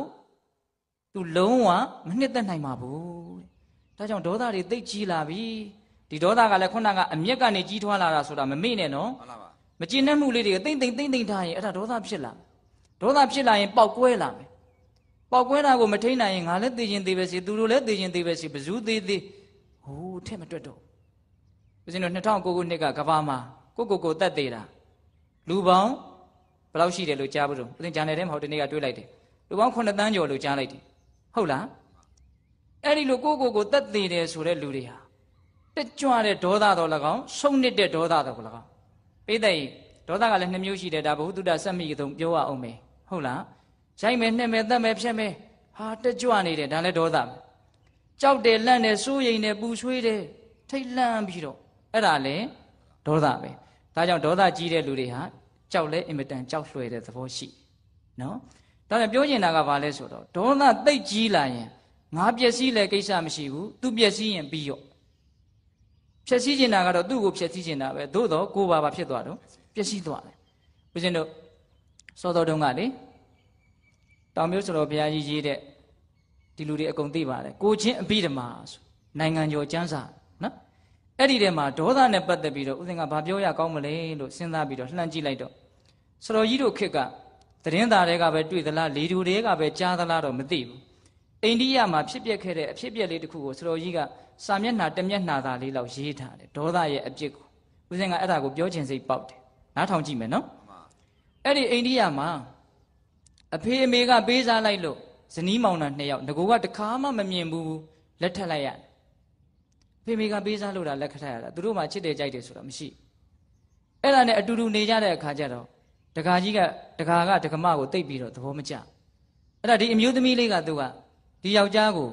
तू လုံးဝမနှစ်သက်နိုင်ပါဘူးတဲ့ဒါကြောင့်ဒေါသတွေသိပ်ကြီးလာပြီဒီဒေါသကလည်းခုနကအမျက်ကနေကြီးထွားလာတာဆိုတာမမေ့နဲ့နော်မကျေနပ်မှုလေးတွေတိမ့်တိမ့်တိမ့်တိမ့်ထားရင်အဲ့ဒါဒေါသဖြစ်လာဒေါသဖြစ်လာရင်ပေါက်ကွဲလာမယ်ပေါက်ကွဲတာကိုမထိန်နိုင်ရင်ငါလည်းသိချင်းသိပဲစီသူတို့လည်းသိချင်းသိပဲစီဘယ်သူသိသိဟိုထက်မတွက်တော့ဦးဇင်းတို့၂၀၀၉ခုနှစ်ကကဘာမှာကိုကိုကိုတက်သေးတာလူပေါင်းဘယ်လောက်ရှိတယ်လို့ကြားဘူးတော့ဦးဇင်းဂျာနယ်ထဲမှာဟိုတနေ့ကတွေးလိုက်တယ်လူပေါင်းခုနှစ်သန်းကျော်လို့ကြားလိုက်တယ်ဟုတ်လားအဲ့ဒီလိုကိုကိုကိုတက်သေးတယ်ဆိုတဲ့လူတွေဟာတက်ကြွတဲ့ဒေါသတော်၎င်းဆုံးနစ်တဲ့ဒေါသတော်ကို၎င်းပိဿိဒေါသကလည်းနှစ်မျိုးရှိတယ်ဒါဘုသူတ္တစက်မိတုံပြောရအောင်မယ်ဟုတ်လားရိုက်မယ်နှက်မယ်တတ်မယ်ဖြတ်မယ်ဟာတက်ကြွနေတယ်ဒါလည်းဒေါသပဲကြောက်တယ်လန့်တယ်စိုးရိမ်တယ်ပူဆွေးတယ်ထိတ်လန့်ပြီးတော့အဲ့ဒါလည်းဒေါသပဲဒါကြောင့်ဒေါသကြီးတဲ့လူတွေဟာကြောက်လဲအင်မတန်ကြောက်လွှဲတဲ့သဘောရှိနော်ဒါကြောင့်ပြောချင်တာကဘာလဲဆိုတော့ဒေါသသိပ်ကြီးလာရင်ငါပျက်စီးလဲကိစ္စမရှိဘူးသူပျက်စီးရင်ပြီးရောဖြက်စီးကျင်တာကတော့သူ့ကိုဖြက်စီးကျင်တာပဲသို့တော့ကိုယ်ပါပါဖြစ်သွားတော့ပျက်စီးသွားတယ်ဦးဇင်းတို့စောတော်တုန်းကလေတောင်မျိုးစတော်ဘုရားကြီးရေးတဲ့ဒီလူတွေအကုန်သိပါတယ်ကိုချင်းအဘိဓမ္မာဆိုနိုင်ငံကျော်ကျမ်းစာနော်အဲ့ဒီထဲမှာဒေါသနဲ့ပတ်သက်ပြီးတော့ဦးဇင်းကဘာပြောရကောင်းမလဲလို့စဉ်းစားပြီးတော့လှမ်းကြည့်လိုက်တော့စတော်ကြီးတို့ခေတ်ကသတင်းသားတွေကပဲတွေ့သလားလေတူတွေကပဲကြားသလားတော့မသိဘူးအိန္ဒိယမှာဖြစ်ပျက်ခဲ့တဲ့အဖြစ်ပျက်လေးတစ်ခုကိုစတော်ကြီးကစာမျက်နှာတစ်မျက်နှာသာလေးလောက်ရေးထားတယ်ဒေါသရဲ့အပြစ်ကိုဦးဇင်းကအဲ့ဒါကိုပြောချင်စိတ်ပေါက်တယ်နားထောင်ကြည့်မယ်နော်အဲ့ဒီအိန္ဒိယမှာအဖေအမေကပေးစားလိုက်လို့ဇနီးမောင်နှံနှစ်ယောက်ငကိုကတခါမှမမြင်ဘူးလက်ထပ်လိုက်ရတယ်အဖေအမေကပေးစားလို့တာလက်ခတ်ရတာသူတို့မှချစ်တယ်ကြိုက်တယ်ဆိုတာမရှိအဲ့ဒါနဲ့အတူတူနေကြတဲ့အခါကျတော့တခါကြီးကတခါကတက္ကမကိုတိတ်ပြီးတော့သဘောမကျအဲ့ဒါဒီအမျိုးသမီးလေးကသူကဒီယောက်ျားကို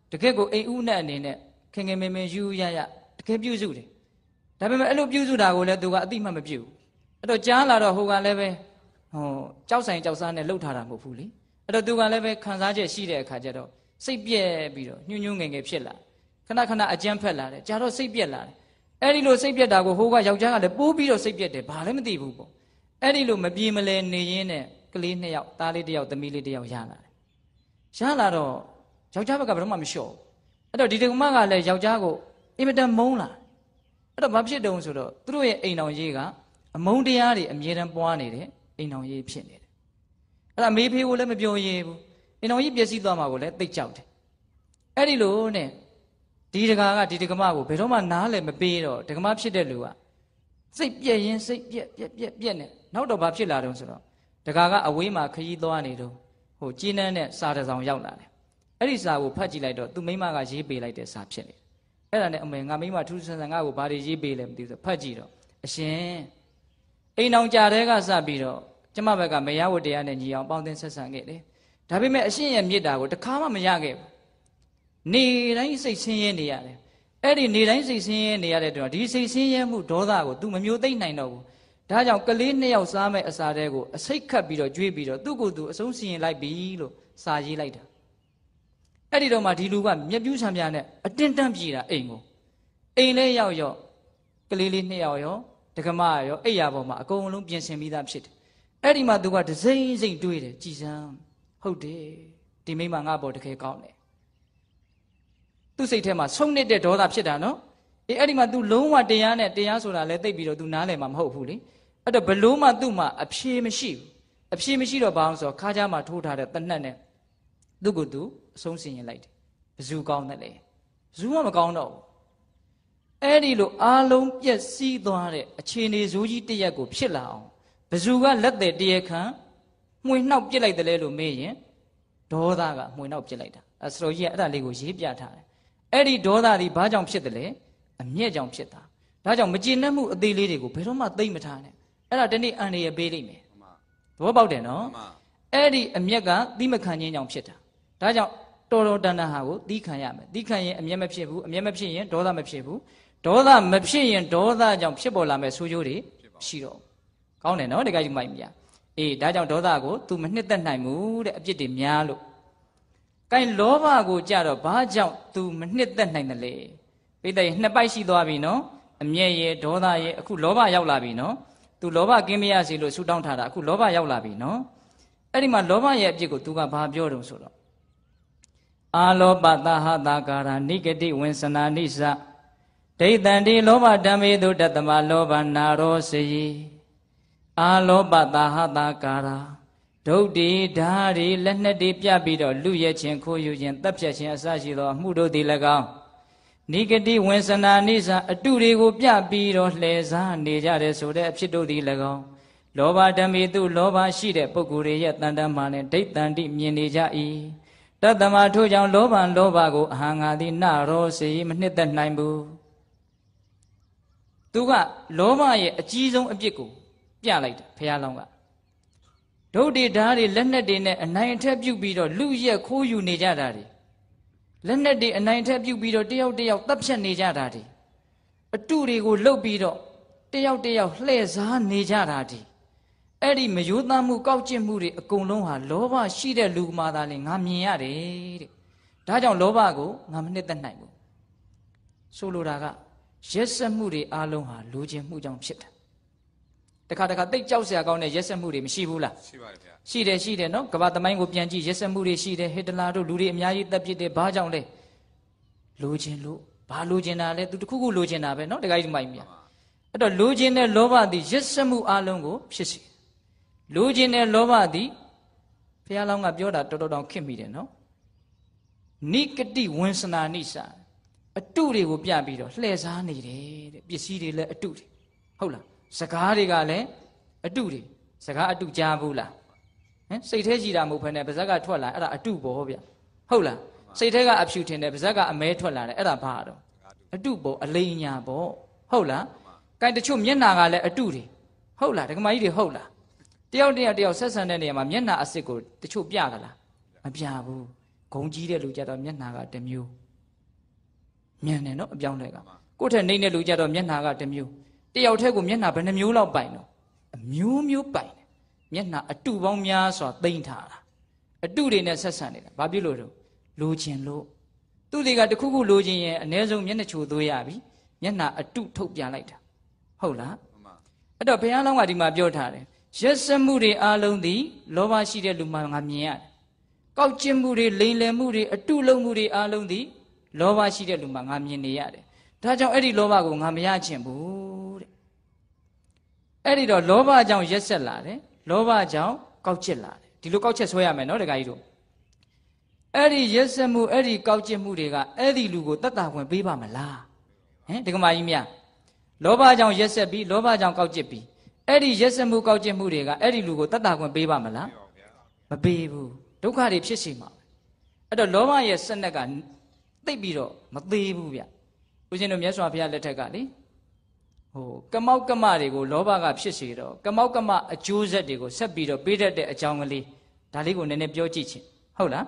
တကယ်ကိုအိမ်ဦးနဲ့အနေနဲ့ခင်ခင်မင်မင်ယူရရတကယ်ပြုစုတယ်ဒါပေမဲ့အဲ့လိုပြုစုတာကိုလည်းသူကအတိမတ်မပြုဘူးအဲ့တော့ကြားလာတော့ဟိုကလည်းပဲဟိုကြောက်ဆိုင်ကြောက်စားနဲ့လှုပ်ထားတာမဟုတ်ဘူးလေအဲ့တော့သူကလည်းပဲခံစားချက်ရှိတဲ့အခါကျတော့စိတ်ပြက်ပြီးတော့ညှို့ညှို့ငယ်ငယ်ဖြစ်လာခဏခဏအကြမ်းဖက်လာတယ်ကြာတော့စိတ်ပြက်လာတယ်အဲ့ဒီလိုစိတ်ပြက်တာကိုဟိုကယောက်ျားကလည်းပိုးပြီးတော့စိတ်ပြက်တယ်ဘာလည်းမသိဘူးပေါ့အဲ့ဒီလိုမပြေမလဲနေရင်းနဲ့ကလေးနှစ်ယောက်သားလေးတစ်ယောက်သမီးလေးတစ်ယောက်ရလာတယ်ရလာတော့ယောက်ျားဘက်ကဘယ်တော့မှမလျှော့ဘူးအဲ့တော့ဒီတက္ကမကလည်းယောက်ျားကိုအင်မတန်မုန်းလာအဲ့တော့ဘာဖြစ်တုံးဆိုတော့သူတို့ရဲ့အိမ်တော်ရေးကအမုန်းတရားတွေအမြဲတမ်းပွားနေတယ်အိမ်တော်ရေးဖြစ်နေတယ်အဲ့ဒါမေးဖေးကိုလည်းမပြောရဲဘူးအိမ်တော်ရေးပျက်စီးသွားမှာကိုလည်းသိကြောက်တယ်အဲ့ဒီလိုနဲ့ဒီတကာကဒီတက္ကမကိုဘယ်တော့မှနားလည်းမပေးတော့တက္ကမဖြစ်တဲ့လူကစိတ်ပြက်ရင်စိတ်ပြက်ပြက်ပြက်ပြက်နေနောက်တော့ဘာဖြစ်လာတုံးဆိုတော့တကာကအဝေးမှာခရီးသွားနေတော့ဟိုကျင်းနှန်းနဲ့စာတစ်စောင်ရောက်လာတယ်အဲ့ဒီစာကိုဖတ်ကြည့်လိုက်တော့သူမိမကရေးပေးလိုက်တဲ့စာဖြစ်နေတယ်အဲ့ဒါနဲ့အမေငါမိမထူးဆန်းဆန်းငါ့ကိုဘာတွေရေးပေးလဲမသိဘူးဆိုဖတ်ကြည့်တော့အရှင်အိမ်အောင်ကြတဲ့ကစပြီးတော့ကျမဘက်ကမရဝတ္တရားနဲ့ညီအောင်ပေါင်းသင်းဆက်ဆံခဲ့တယ်ဒါပေမဲ့အရှင်ရဲ့မေတ္တာကိုတခါမှမရခဲ့ဘူးနေတိုင်းစိတ်ဆင်းရဲနေရတယ်အဲ့ဒီနေတိုင်းစိတ်ဆင်းရဲနေရတဲ့တော့ဒီစိတ်ဆင်းရဲမှုဒေါသကို तू မမျိုးသိမ့်နိုင်တော့ဘူးဒါကြောင့်ကလေးနှစ်ယောက်စားမဲ့အစာတဲကိုအစိတ်ခတ်ပြီးတော့ကြွေးပြီးတော့သူ့ကိုယ်သူအဆုံးစီရင်လိုက်ပြီလို့စာရေးလိုက်တာအဲ့ဒီတော့မှဒီလူကမျက်ပြူးဆံပြားနဲ့အတင်းတန့်ပြေးတာအိမ်ကိုအိမ်လေးရောက်ရောကလေးလေးနှစ်ယောက်ရောတက္ကမရောအိယာပေါ်မှာအကုန်လုံးပြင်ဆင်ပြီးသားဖြစ်တယ်အဲ့ဒီမှာသူကဒစိမ့်စိမ့်တွေးတယ်ကြည်စမ်းဟုတ်တယ်ဒီမိမငါ့ဘောတကယ်ကောင်းတယ်သူ့စိတ်ထဲမှာဆုံးနေတဲ့ဒေါသဖြစ်တာနော်အေးအဲ့ဒီမှာ तू လုံးဝတရားနဲ့တရားဆိုတာလဲသိပြီးတော့ तू နားလည်မှာမဟုတ်ဘူးလေအဲ့တော့ဘလို့မှသူ့မှာအဖြေမရှိဘူးအဖြေမရှိတော့ဘာအောင်ဆိုခါးကြားမှာထိုးထားတဲ့တနတ်နဲ့သူ့ကိုယ်သူအဆုံးစီရင်လိုက်တယ်ဘယ်သူကောင်းတယ်လဲဘယ်သူမှမကောင်းတော့ဘူးအဲ့ဒီလိုအားလုံးပြက်စီးသွားတဲ့အခြေအနေဇိုးကြီးတစ်ရက်ကိုဖြစ်လာအောင်ဘယ်သူကလက်တဲ့တရားခံမှွေနှောက်ပြစ်လိုက်တယ်လဲလို့မေးရင်ဒေါသကမှွေနှောက်ပြစ်လိုက်တာအဲဆိုတော့ကြီးကအဲ့ဒါလေးကိုရေးပြထားတယ်အဲ့ဒီဒေါသဒီဘာကြောင့်ဖြစ်တယ်လဲအမျက်ကြောင့်ဖြစ်တာဒါကြောင့်မကျေနပ်မှုအသေးလေးတွေကိုဘယ်တော့မှသိမ့်မထားနဲ့အဲ့ဒါတနေ့အန်ရပေးလိမ့်မယ်သဘောပေါက်တယ်နော်အဲ့ဒီအမျက်ကသီးမခံခြင်းကြောင့်ဖြစ်တာဒါကြောင့်တော်တော်တန်တန်ဟာကိုသီးခံရမယ်သီးခံရင်အမျက်မဖြစ်ဘူးအမျက်မဖြစ်ရင်ဒေါသမဖြစ်ဘူးဒေါသမဖြစ်ရင်ဒေါသကြောင့်ဖြစ်ပေါ်လာမဲ့ဆိုးကျိုးတွေရှိတော့ကောင်းတယ်နော်တကယ်ကြီးမိုက်မြအေးဒါကြောင့်ဒေါသကို तू မနှစ်သက်နိုင်ဘူးတဲ့အပြစ်တွေများလို့ကိုင်လောဘကိုကြတော့ဘာကြောင့် तू မနှစ်သက်နိုင်တယ်လေပိဿရဲ့နှစ်ပိုက်ရှိသွားပြီနော်အမျက်ရဲ့ဒေါသရဲ့အခုလောဘရောက်လာပြီနော် तू လောဘကင်းမရစီလို့ဆူတောင်းထားတာအခုလောဘရောက်လာပြီနော်အဲ့ဒီမှာလောဘရဲ့အပြစ်ကို तू ကဘာပြောတုံးဆိုတော့အာလောပသဟတာကာရနိဂတိဝင်္စနာနိစ္စဒိဋ္ဌံတိလောဘဓမ္မေတုတတမလောဘနာရောစေယအာလောပသဟတာကာရဒုတ်တိဓာရီလက်နှစ်တွေပြပြီးတော့လူရဲခြင်းခိုးယူခြင်းတပ်ဖြတ်ခြင်းအစရှိသောအမှုတို့သည်၎င်းနိဂတိဝင်္စနာနိစ္စအတုတွေကိုပြပြီးတော့လှည့်စားနေကြတယ်ဆိုတဲ့အဖြစ်တို့သည်၎င်းလောဘဓမ္မေတုလောဘရှိတဲ့ပုဂ္ဂိုလ်တွေရဲ့တန်တမ်းမှလည်းဒိဋ္ဌံတိမြင်နေကြ၏တတမထို့ကြောင့်လောဘလောဘကိုအဟံငါသည်နရောစေမနှစ်သက်နိုင်ဘူးသူကလောဘရဲ့အကြီးဆုံးအပြစ်ကိုပြလိုက်တယ်ဘုရားလောင်းကဒုတ်တွေဓာတ်တွေလက်နက်တွေနဲ့အနိုင်အထက်ပြုတ်ပြီးတော့လူရက်ခိုးယူနေကြတာတွေလက်နက်တွေအနိုင်အထက်ပြုတ်ပြီးတော့တယောက်တယောက်တပ်ဖြတ်နေကြတာတွေအတုတွေကိုလှုပ်ပြီးတော့တယောက်တယောက်လှည့်စားနေကြတာတွေအဲ့ဒီမယိုးသားမှုကောက်ကျစ်မှုတွေအကုန်လုံးဟာလောဘရှိတဲ့လူမှသာလေငါမြင်ရတယ်တဲ့ဒါကြောင့်လောဘကိုငါမနှစ်သက်နိုင်ဘူးဆိုလိုတာကရက်စက်မှုတွေအားလုံးဟာလူချင်းမှုကြောင့်ဖြစ်တယ်တခါတခါတိတ်ကြောက်စရာကောင်းတဲ့ရက်စက်မှုတွေမရှိဘူးလားရှိပါတယ်ဗျာရှိတယ်ရှိတယ်နော်ကမ္ဘာသမိုင်းကိုပြန်ကြည့်ရက်စက်မှုတွေရှိတယ်ဟစ်တလာတို့လူတွေအများကြီးတပ်ပစ်တယ်ဘာကြောင့်လဲလူချင်းလို့ဘာလူချင်းတာလဲသူတခုခုလူချင်းတာပဲနော်တခါကြီးမိုက်မြအဲ့တော့လူချင်းတဲ့လောဘသည်ရက်စက်မှုအားလုံးကိုဖြစ်စေလူချင်းတဲ့လောဘသည်ဘုရားလောင်းကပြောတာတော်တော်တောင်ခင့်မိတယ်နော်နိကတိဝင်္စနာနိစ္စအတုတွေကိုပြပြီးတော့လှည့်စားနေတယ်တဲ့ပစ္စည်းတွေလည်းအတုတွေဟုတ်လားစကားတွေကလည်းအတုတွေစကားအတုကြားဘူးလားဟမ်စိတ်ထဲကြည်တာမဟုတ်ဘဲနဲ့ပါဇက်ကထွက်လာအဲ့ဒါအတုပေါ့ဗျဟုတ်လားစိတ်ထဲကအဖြူထင်တယ်ပါဇက်ကအမဲထွက်လာတယ်အဲ့ဒါဘာတော့အတုပေါ့အလိမ်ညာပေါ့ဟုတ်လားကိုင်တချို့မျက်နာကလည်းအတုတွေဟုတ်လားဒကမကြီးတွေဟုတ်လားတယောက်တယောက်တယောက်ဆက်ဆံတဲ့နေရာမှာမျက်နာအစ်စ်ကိုတချို့ပြကြလားမပြဘူးဂုံကြီးတဲ့လူကြတော့မျက်နှာကတစ်မျိုးမြန်တယ်နော်အပြောင်းလဲကကိုယ့်ထက်နှိမ့်တဲ့လူကြတော့မျက်နှာကတစ်မျိုးတယောက်တည်းကိုမျက်နှာဘယ်နှမျိုးလောက်ပိုင်တော့အမျိုးမျိုးပိုင်တယ်မျက်နှာအတုပေါင်းများစွာသိမ့်ထားတာအတုတွေနဲ့ဆက်ဆံနေတာဘာဖြစ်လို့တော့လိုချင်လို့သူတွေကတခုခုလိုချင်ရင်အ ਨੇ ဆုံးမျက်နှာချိုသွေးရပြီမျက်နှာအတုထုတ်ပြလိုက်တာဟုတ်လားအဲ့တော့ဘုရားလောင်းကဒီမှာပြောထားတယ်ရက်စက်မှုတွေအားလုံးသည်လောဘရှိတဲ့လူမှငါမြင်ရတယ်ကောက်ကျစ်မှုတွေလိမ်လည်မှုတွေအတုလုံးမှုတွေအားလုံးသည်လောဘရှိတဲ့လူမှငါမြင်နေရတယ်ဒါကြောင့်အဲ့ဒီလောဘကိုငါမရချင်ဘူးတဲ့အဲ့ဒီတော့လောဘကြောင့်ရက်စက်လာတယ်လောဘကြောင့်ကောက်ကျစ်လာတယ်ဒီလိုကောက်ချက်ဆွဲရမယ်နော်တခါကြီးတို့အဲ့ဒီရက်စက်မှုအဲ့ဒီကောက်ကျစ်မှုတွေကအဲ့ဒီလူကိုတတ်တာဝင်ပေးပါမလားဟင်ဒကမာကြီးများလောဘကြောင့်ရက်စက်ပြီးလောဘကြောင့်ကောက်ကျစ်ပြီးအဲ့ဒီရက်စက်မှုကောက်ကျစ်မှုတွေကအဲ့ဒီလူကိုတတ်တာဝင်ပေးပါမလားမပေးဘူးဒုက္ခတွေဖြစ်စေမှာအဲ့တော့လောဘရဲ့စနက်ကသိပ်ပြီးတော့မသေးဘူးဗျဦးဇင်းတို့မြတ်စွာဘုရားလက်ထက်ကလေဟိုကမောက်ကမတွေကိုလောဘကဖြစ်စေတော့ကမောက်ကမအကျိုးဆက်တွေကိုဆက်ပြီးတော့ပေးတတ်တဲ့အကြောင်းကလေးဒါလေးကိုနည်းနည်းပြောကြည့်ချင်းဟုတ်လား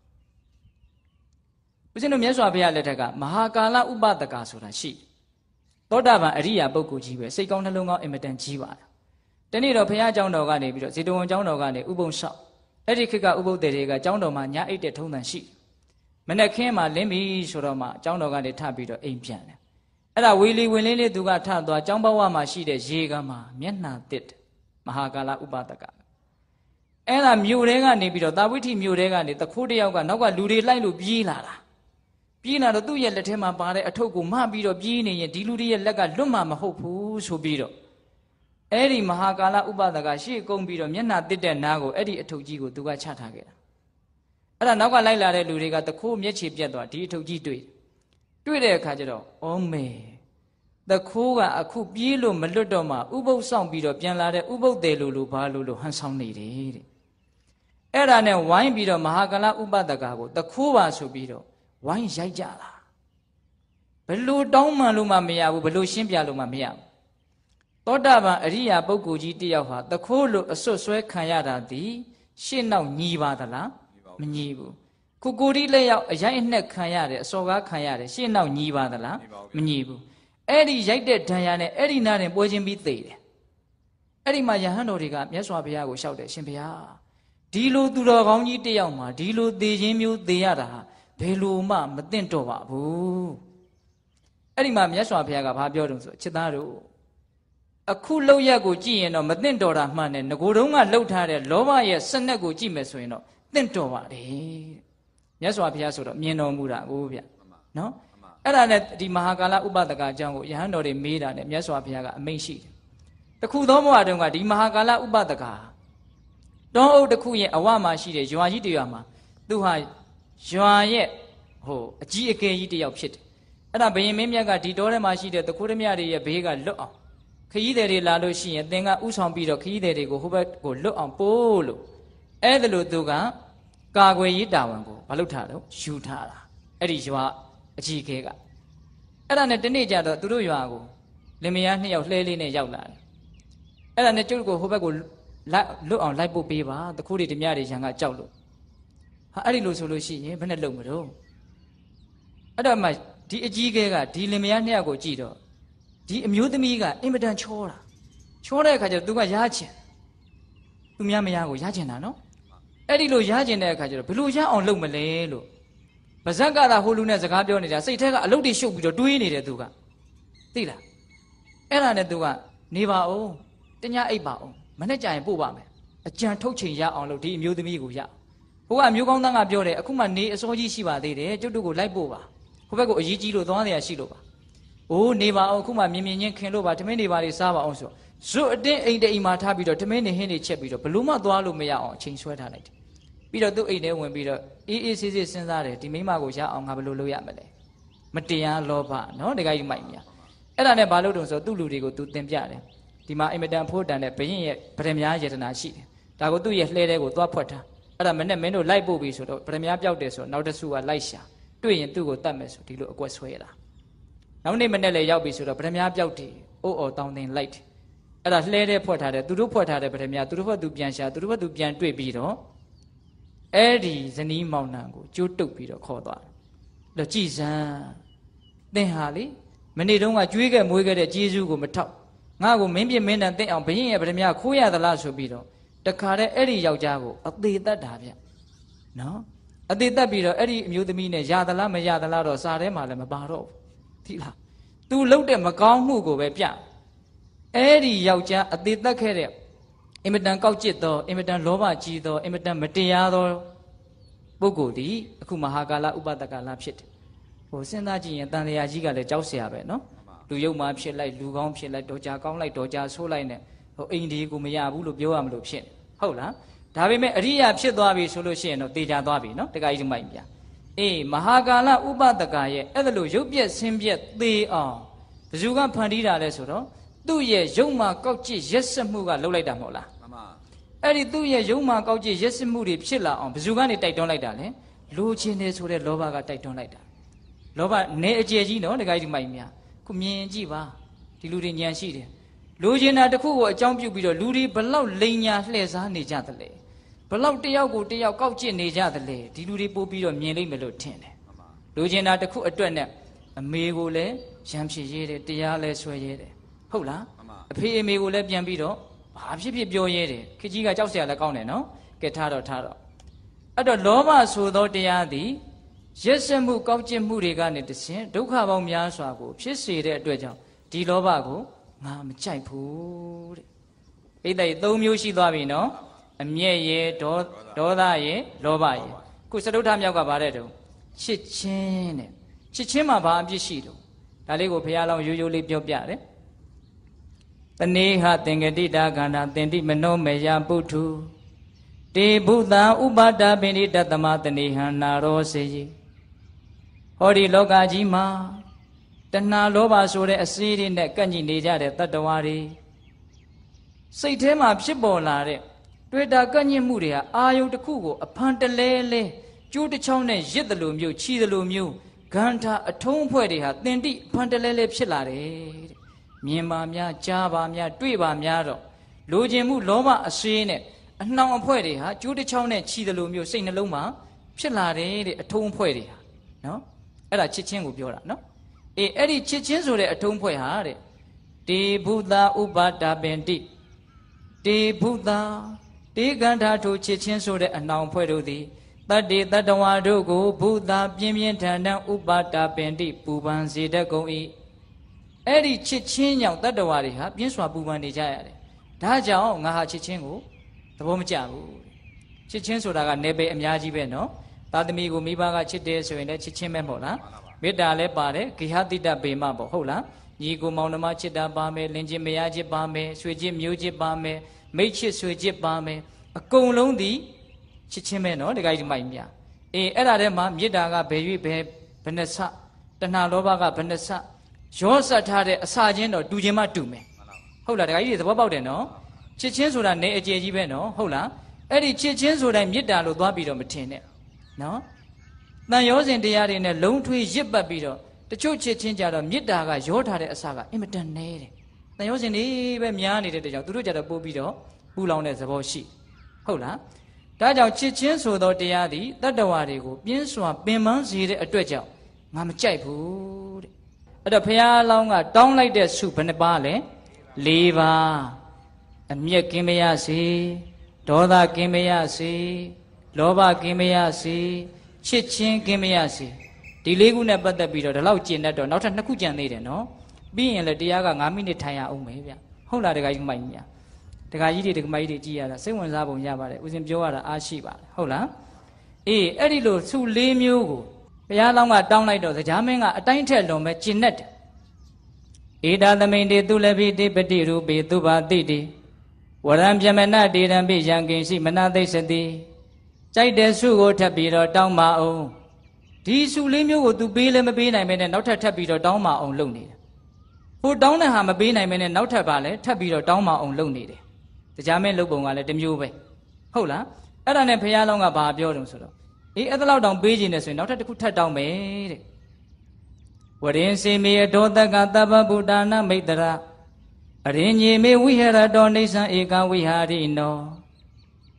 ဦးဇင်းတို့မြတ်စွာဘုရားလက်ထက်ကမဟာကာလဥပဒကဆိုတာရှိသောတာပန်အရိယာပုဂ္ဂိုလ်ကြီးပဲစိတ်ကောင်းနှလုံးကောင်းအင်မတန်ကြီးပါလားတနေ့တော့ဘုရားကျောင်းတော်ကနေပြီးတော့ဇေတဝန်ကျောင်းတော်ကနေဥပုံလျှောက်အဲ့ဒီခေတ်ကဥပုသ္တေတွေကကျောင်းတော်မှာညအိတ်တဲ့ထုံးတန်ရှိမနေ့ခင်းမှာလင်းပြီဆိုတော့မှကျောင်းတော်ကနေထပြီးတော့အိမ်ပြန်တယ်အဲ့ဒါဝေလီဝင်လေးလေးသူကထသွားကျောင်းဘဝမှာရှိတဲ့ရေကမှာမျက်နှာတစ်မဟာကာလဥပဒကအဲ့ဒါမြို့တဲကနေပြီးတော့တာဝိဋ္ဌိမြို့တဲကနေတခိုးတယောက်ကနောက်ကလူတွေလိုက်လို့ပြေးလာတာပြေးလာတော့သူ့ရဲ့လက်ထဲမှာပါတဲ့အထုပ်ကိုမှပြီးတော့ပြေးနေရင်ဒီလူတွေရဲ့လက်ကလွတ်မှာမဟုတ်ဘူးဆိုပြီးတော့အဲ့ဒီမဟာကာလဥပဒကရှေ့ကုန်းပြီးတော့မျက်နှာတစ်တဲ့နားကိုအဲ့ဒီအထုပ်ကြီးကိုသူကချထားခဲ့တာအဲ့ဒါနောက်ကလိုက်လာတဲ့လူတွေကတခိုးမျက်ခြေပြတ်သွားဒီအထုပ်ကြီးတွေ့တွေ့တဲ့အခါကျတော့အော်မေတခိုးကအခုပြေးလို့မလွတ်တော့မှဥပုပ်ဆောင်ပြီးတော့ပြန်လာတဲ့ဥပုပ်တယ်လို့လို့ဘာလို့လို့ဟန်ဆောင်နေတယ်တဲ့အဲ့ဒါနဲ့ဝိုင်းပြီးတော့မဟာကာလဥပဒကကိုတခိုးပါဆိုပြီးတော့ဝိုင်းရိုက်ကြတာဘလို့တောင်းမှန်လို့မှမရဘူးဘလို့ရှင်းပြလို့မှမရဘူးသောတာပန်အရိယာပုဂ္ဂိုလ်ကြီးတယောက်ဟာတခိုးလို့အစွတ်ဆွဲခံရတာသည်ရှင်းနောက်ညီပါသလားမညီဘူးခုကိုဒီလက်ရောက်အရိုက်အနှက်ခံရတယ်အစော်ကားခံရတယ်ရှင်းနောက်ညီပါသလားမညီဘူးအဲ့ဒီရိုက်တဲ့ဒဏ်ရာနဲ့အဲ့ဒီနားရင်ပွဲချင်းပြီးသေတယ်အဲ့ဒီမှာယဟန်တော်တွေကမြတ်စွာဘုရားကိုလျှောက်တယ်ရှင်ဘုရားဒီလိုသူတော်ကောင်းကြီးတယောက်မှာဒီလိုသေခြင်းမျိုးသေရတာဟာဘယ်လိုမှမသင့်တော်ပါဘူးအဲ့ဒီမှာမြတ်စွာဘုရားကဘာပြောတုံးဆိုချစ်သားတို့အခုလောက်ရက်ကိုကြည့်ရင်တော့မသင့်တော်တာမှန်တယ်ငကိုယ်တုံးကလှုပ်ထားတဲ့လောဘရဲ့စနက်ကိုကြည့်မယ်ဆိုရင်တော့သင့်တော်ပါတယ်မြတ်စွာဘုရားဆိုတော့မြင်တော်မူတာကိုဗျနော်အဲ့ဒါနဲ့ဒီမဟာကာလဥပဒကအကြောင်းကိုယဟန်တော်တွေမေးတာနဲ့မြတ်စွာဘုရားကအမိန့်ရှိတယ်တခုသောဘဝတုန်းကဒီမဟာကာလဥပဒကတောအုပ်တစ်ခုရဲ့အဝမှာရှိတဲ့ရွာကြီးတရွာမှာသူဟာရွာရဲ့ဟိုအကြီးအကဲကြီးတယောက်ဖြစ်တယ်အဲ့ဒါဘယင်မင်းမြတ်ကဒီတောထဲမှာရှိတဲ့တခိုးဓမြတွေရဲ့ဘေးကလွတ်အောင်ခရီးသည်တွေလာလို့ရှိရင်သင်ကဥဆောင်ပြီးတော့ခရီးသည်တွေကိုဟိုဘက်ကိုလွတ်အောင်ပို့လို့အဲ့ဒါလို့သူကကာကွယ်ရေးတာဝန်ကိုမလုပ်ထားတော့ယူထားတာအဲ့ဒီရွာအကြီးအကဲကအဲ့ဒါနဲ့တနေ့ကျတော့သူတို့ရွာကိုလင်မယားနှစ်ယောက်လှဲလေးနဲ့ရောက်လာတယ်အဲ့ဒါနဲ့ကျုပ်ကိုဟိုဘက်ကိုလွတ်အောင်လိုက်ပို့ပေးပါတခိုးတွေဓမြတွေရန်ကကြောက်လို့ဟာအဲ့ဒီလိုဆိုလို့ရှိရင်ဘယ်နဲ့လုံမလို့အဲ့တော့မှဒီအကြီးကဲကဒီလင်မယားနှစ်ယောက်ကိုကြည့်တော့ဒီအမျိုးသမီးကအင်မတန်ချောတာချောတဲ့အခါကျတော့သူကရားချင်သူများမယားကိုရားချင်တာနော်အဲ့ဒီလိုရားချင်တဲ့အခါကျတော့ဘယ်လိုရအောင်လုပ်မလဲလို့ဗဇက်ကသာဟိုလူနဲ့စကားပြောနေတာစိတ်ထဲကအလုတ်တွေရှုပ်ပြီးတော့တွေးနေတယ်သူကသိလားအဲ့ဒါနဲ့သူကနေပါအောင်တညအိပ်ပါအောင်မနေ့ကျရင်ပို့ပါမယ်အကြံထုတ်ချိန်ရအောင်လို့ဒီအမျိုးသမီးကိုရဟိုကအမျိုးကောင်းသားကပြောတယ်အခုမှနေအစောကြီးရှိပါသေးတယ်ကျုပ်တို့ကိုလိုက်ပို့ပါဟိုဘက်ကိုအရေးကြီးလို့သွားနေရရှိလို့ပါအိုးနေပါအောင်အခုမှမြင်မြင်ချင်းခင်လို့ပါထမင်းနေပါလေးစားပါအောင်ဆိုဇွတ်အတင်းအိမ်တအိမ်မှာထားပြီးတော့ထမင်းနေဟင်းနေချက်ပြီးတော့ဘလို့မှသွားလို့မရအောင်အချိန်ဆွဲထားလိုက်တယ်ပြီးတော့သူ့အိမ်ထဲဝင်ပြီးတော့အေးအေးဆေးဆေးစဉ်းစားတယ်ဒီမိမကိုရအောင်ငါဘလို့လုပ်ရမလဲမတရားလောဘနော်တခါကြီးမိုက်မြအဲ့ဒါနဲ့ဘာလို့တုံးဆိုသူ့လူတွေကိုသူတင်ပြတယ်ဒီမှာအင်မတန်ဖို့တန်တဲ့ဘရင်ရဲ့ဗရမ ्या ယတနာရှိတယ်ဒါကိုသူ့ရဲ့လှဲတဲ့ကိုသွားဖွက်ထားအဲ့ဒါမနဲ့မင်းတို့လိုက်ပို့ပြီဆိုတော့ဗရမ ्या ပြောက်တယ်ဆိုတော့နောက်တစ်စုကလိုက်ရှာတွေ့ရင်သူ့ကိုတတ်မယ်ဆိုဒီလိုအကွက်ဆွဲတာနောက်နေ့မနေ့လည်းရောက်ပြီဆိုတော့ဗရမ ्या ပြောက်တယ်အိုးအော်တောင်းတင်လိုက်တယ်အဲ့ဒါလှဲတဲ့ဖွက်ထားတယ်သူတို့ဖွက်ထားတဲ့ဗရမ ्या သူတို့ဘက်သူပြန်ရှာသူတို့ဘက်သူပြန်တွေ့ပြီးတော့ Eddie Zani Mounango, Jutuk Peter Koda. The Jizan. Then Harley, many don't want you get Muga the Jesu go top. Now maybe men and they are being a premier Kuya the last Bido. The car Eddie Yajago, a day that Davia. No? A day that Bido, Eddie knew the meaning Yadala, Mayadala, or Sare Malam Baro. Tila. Tu look them a calm Mugo, Webia. Eddie Yauja, a day that carrier. Imitan Kauchito, imitan Loba Chito, imitan Mateado Bogodi, Kumahagala, Ubadagala Pit. Oh, Senaji and Tania Giga the Jausia, no? Do you map shit like Lugom shit like Doja, Gong like Doja, so like oh, Indi Gumia, Bulu, Bioam Lupshin. Hola, Tavi me Ria Pshidwabi solution of Deja Dabi, no? The guy in my ya. Eh, Mahagala Ubadagaye, Evalu, Yubia, Simbiet, they are. The Zuga Pandida Lesuro, do ye, Joma, Kochi, Yesamuga, Lolita Mola. Eddie do ye, Joma, Kochi, Yesamudi, Pshilla on Zugani Titan like that, eh? Luchin is with a Lobaga Titan like that. Loba, ne Jino, the guy in my mia. Kumin Jiva, deluding Yanshi. Lugin at the cool, jump you below Ludi, below Lania, Lesa, Nijatale. Below Tiago, Tiago, Couch, Nijatale, Diludi Bobi or Miele Melotin. Lugin at the cool, a twin, a Megule, Shamshi, Tiale, Swayede. Hola, a P. Megule Biambido, Habshi Bioyede, Kijiga Josia la Gone, no? Getaro Taro. At the Loma, so though they are the Yesamu, Couchin Murigan at the same, Duka Miaswago, Pissy, Dredger, Di Lobago, Mam Chaipu. Either though Mushi Davino, a Mie, Doda ye, Loba ye. Kusadutam Yagabaredo. Chichin. Chichima Bambishido. Taligo Pialo usually Piopiare. The Neha Tingadita Gana, Tendi Meno Meya Butu. De Buddha Ubada Benita Tamatanihan Naro Seji. Hori Logajima. Tana Loba Sore a seed in the Kanji Nija de Tatawari. Say Tema Psibolare. Twita Kanyi Muria, Ayo the Kugo, a Pantalele, Judy Chone, Jidalum, you, Chidalum, you, Ganta, a tone poetia, Tendi, Pantalele Psilare. Mima Mia, Java Mia, Twiba Miaro. Lujimu Loma a scene. And now a poetia, Judy Chone, Chidalum, you sing a luma, Psilare, a tone poetia. No? Era Chichin will be all right, no? E Eddie Chichin or a tone poehare. De Buddha Ubata Bendi. De Buddha. De Ganta to Chichin so that a noun poeto thee. That day that the one do go, Buddha, Pimian Tana, Ubata Bendi, Buban Zeta go e. Eddie Chichin young that the Wariha, Pinswa Buban de Jayade. Daja, Naha Chichingo, the Womajabu. Chichin so that I never am Yaji Beno. Tadamigo Mibaga Chite so in a Chichin Memola. Medale Bare, Kihadida Bema Bohola. Yigo Maunama Chita Bame, Linji Meyaji Bame, Swiji Muji Bame, Mechi Swiji Bame, a Kolon di Chichimeno, the guy in my mia. E Eradema, Midaga, Baby, Penessa, the Nalobaga, Penessa, Josa Tade, a sergeant or Dujima Dume. Hola, the guy is about it, no? Chichens would have ne Jibeno, Hola, Eddie Chichens would have Mida Lobabido Matine. No? Now yours in the yard in a lone tree Jibbabido. The church change out of Midaga, Jota Saga, imitant nade. Now yours in the even Miani, the Duja Bobido, who long as a boshi. Hola. That our chichens without the yadi, that the Wadigo, Binswa, Bimans, a dredger. Mamma Chaipu. At a pair longer, down like that soup and a barley. Leva. And Mia Kimeasi, Doda Kimeasi, Loba Kimeasi, Chichin Kimeasi. The Leguna but the beat of the loud chin that not a Nakujan needed, no? Being the Diaga, I mean the Taya Umavia. Hold out the guy in my mia. The guy did the mighty Gia, the same one's album Yabba, was in Joara Ashiba. Hola. Eh, Eddie Lo, two lame you. Payalanga down like the jamming a time tell them at Chinet. Eda the main day to levy de Petiru be Tuba Didi. What I'm Jamana did and be young in Simana they said thee. Chide Sugo Tapiro down my own. These who leave you to be them a bean I mean and not a tapiro down my own lonely. Put down a hammer bean I mean and not a ballet, tapiro down my own lonely. The Jamen Lobong let them you away. Hola, I don't have Payalonga bar building solo. He had allowed down business and not to put down made. What in say me a daughter Gataba Budana made the Arinye me we had a donation ega we had in no.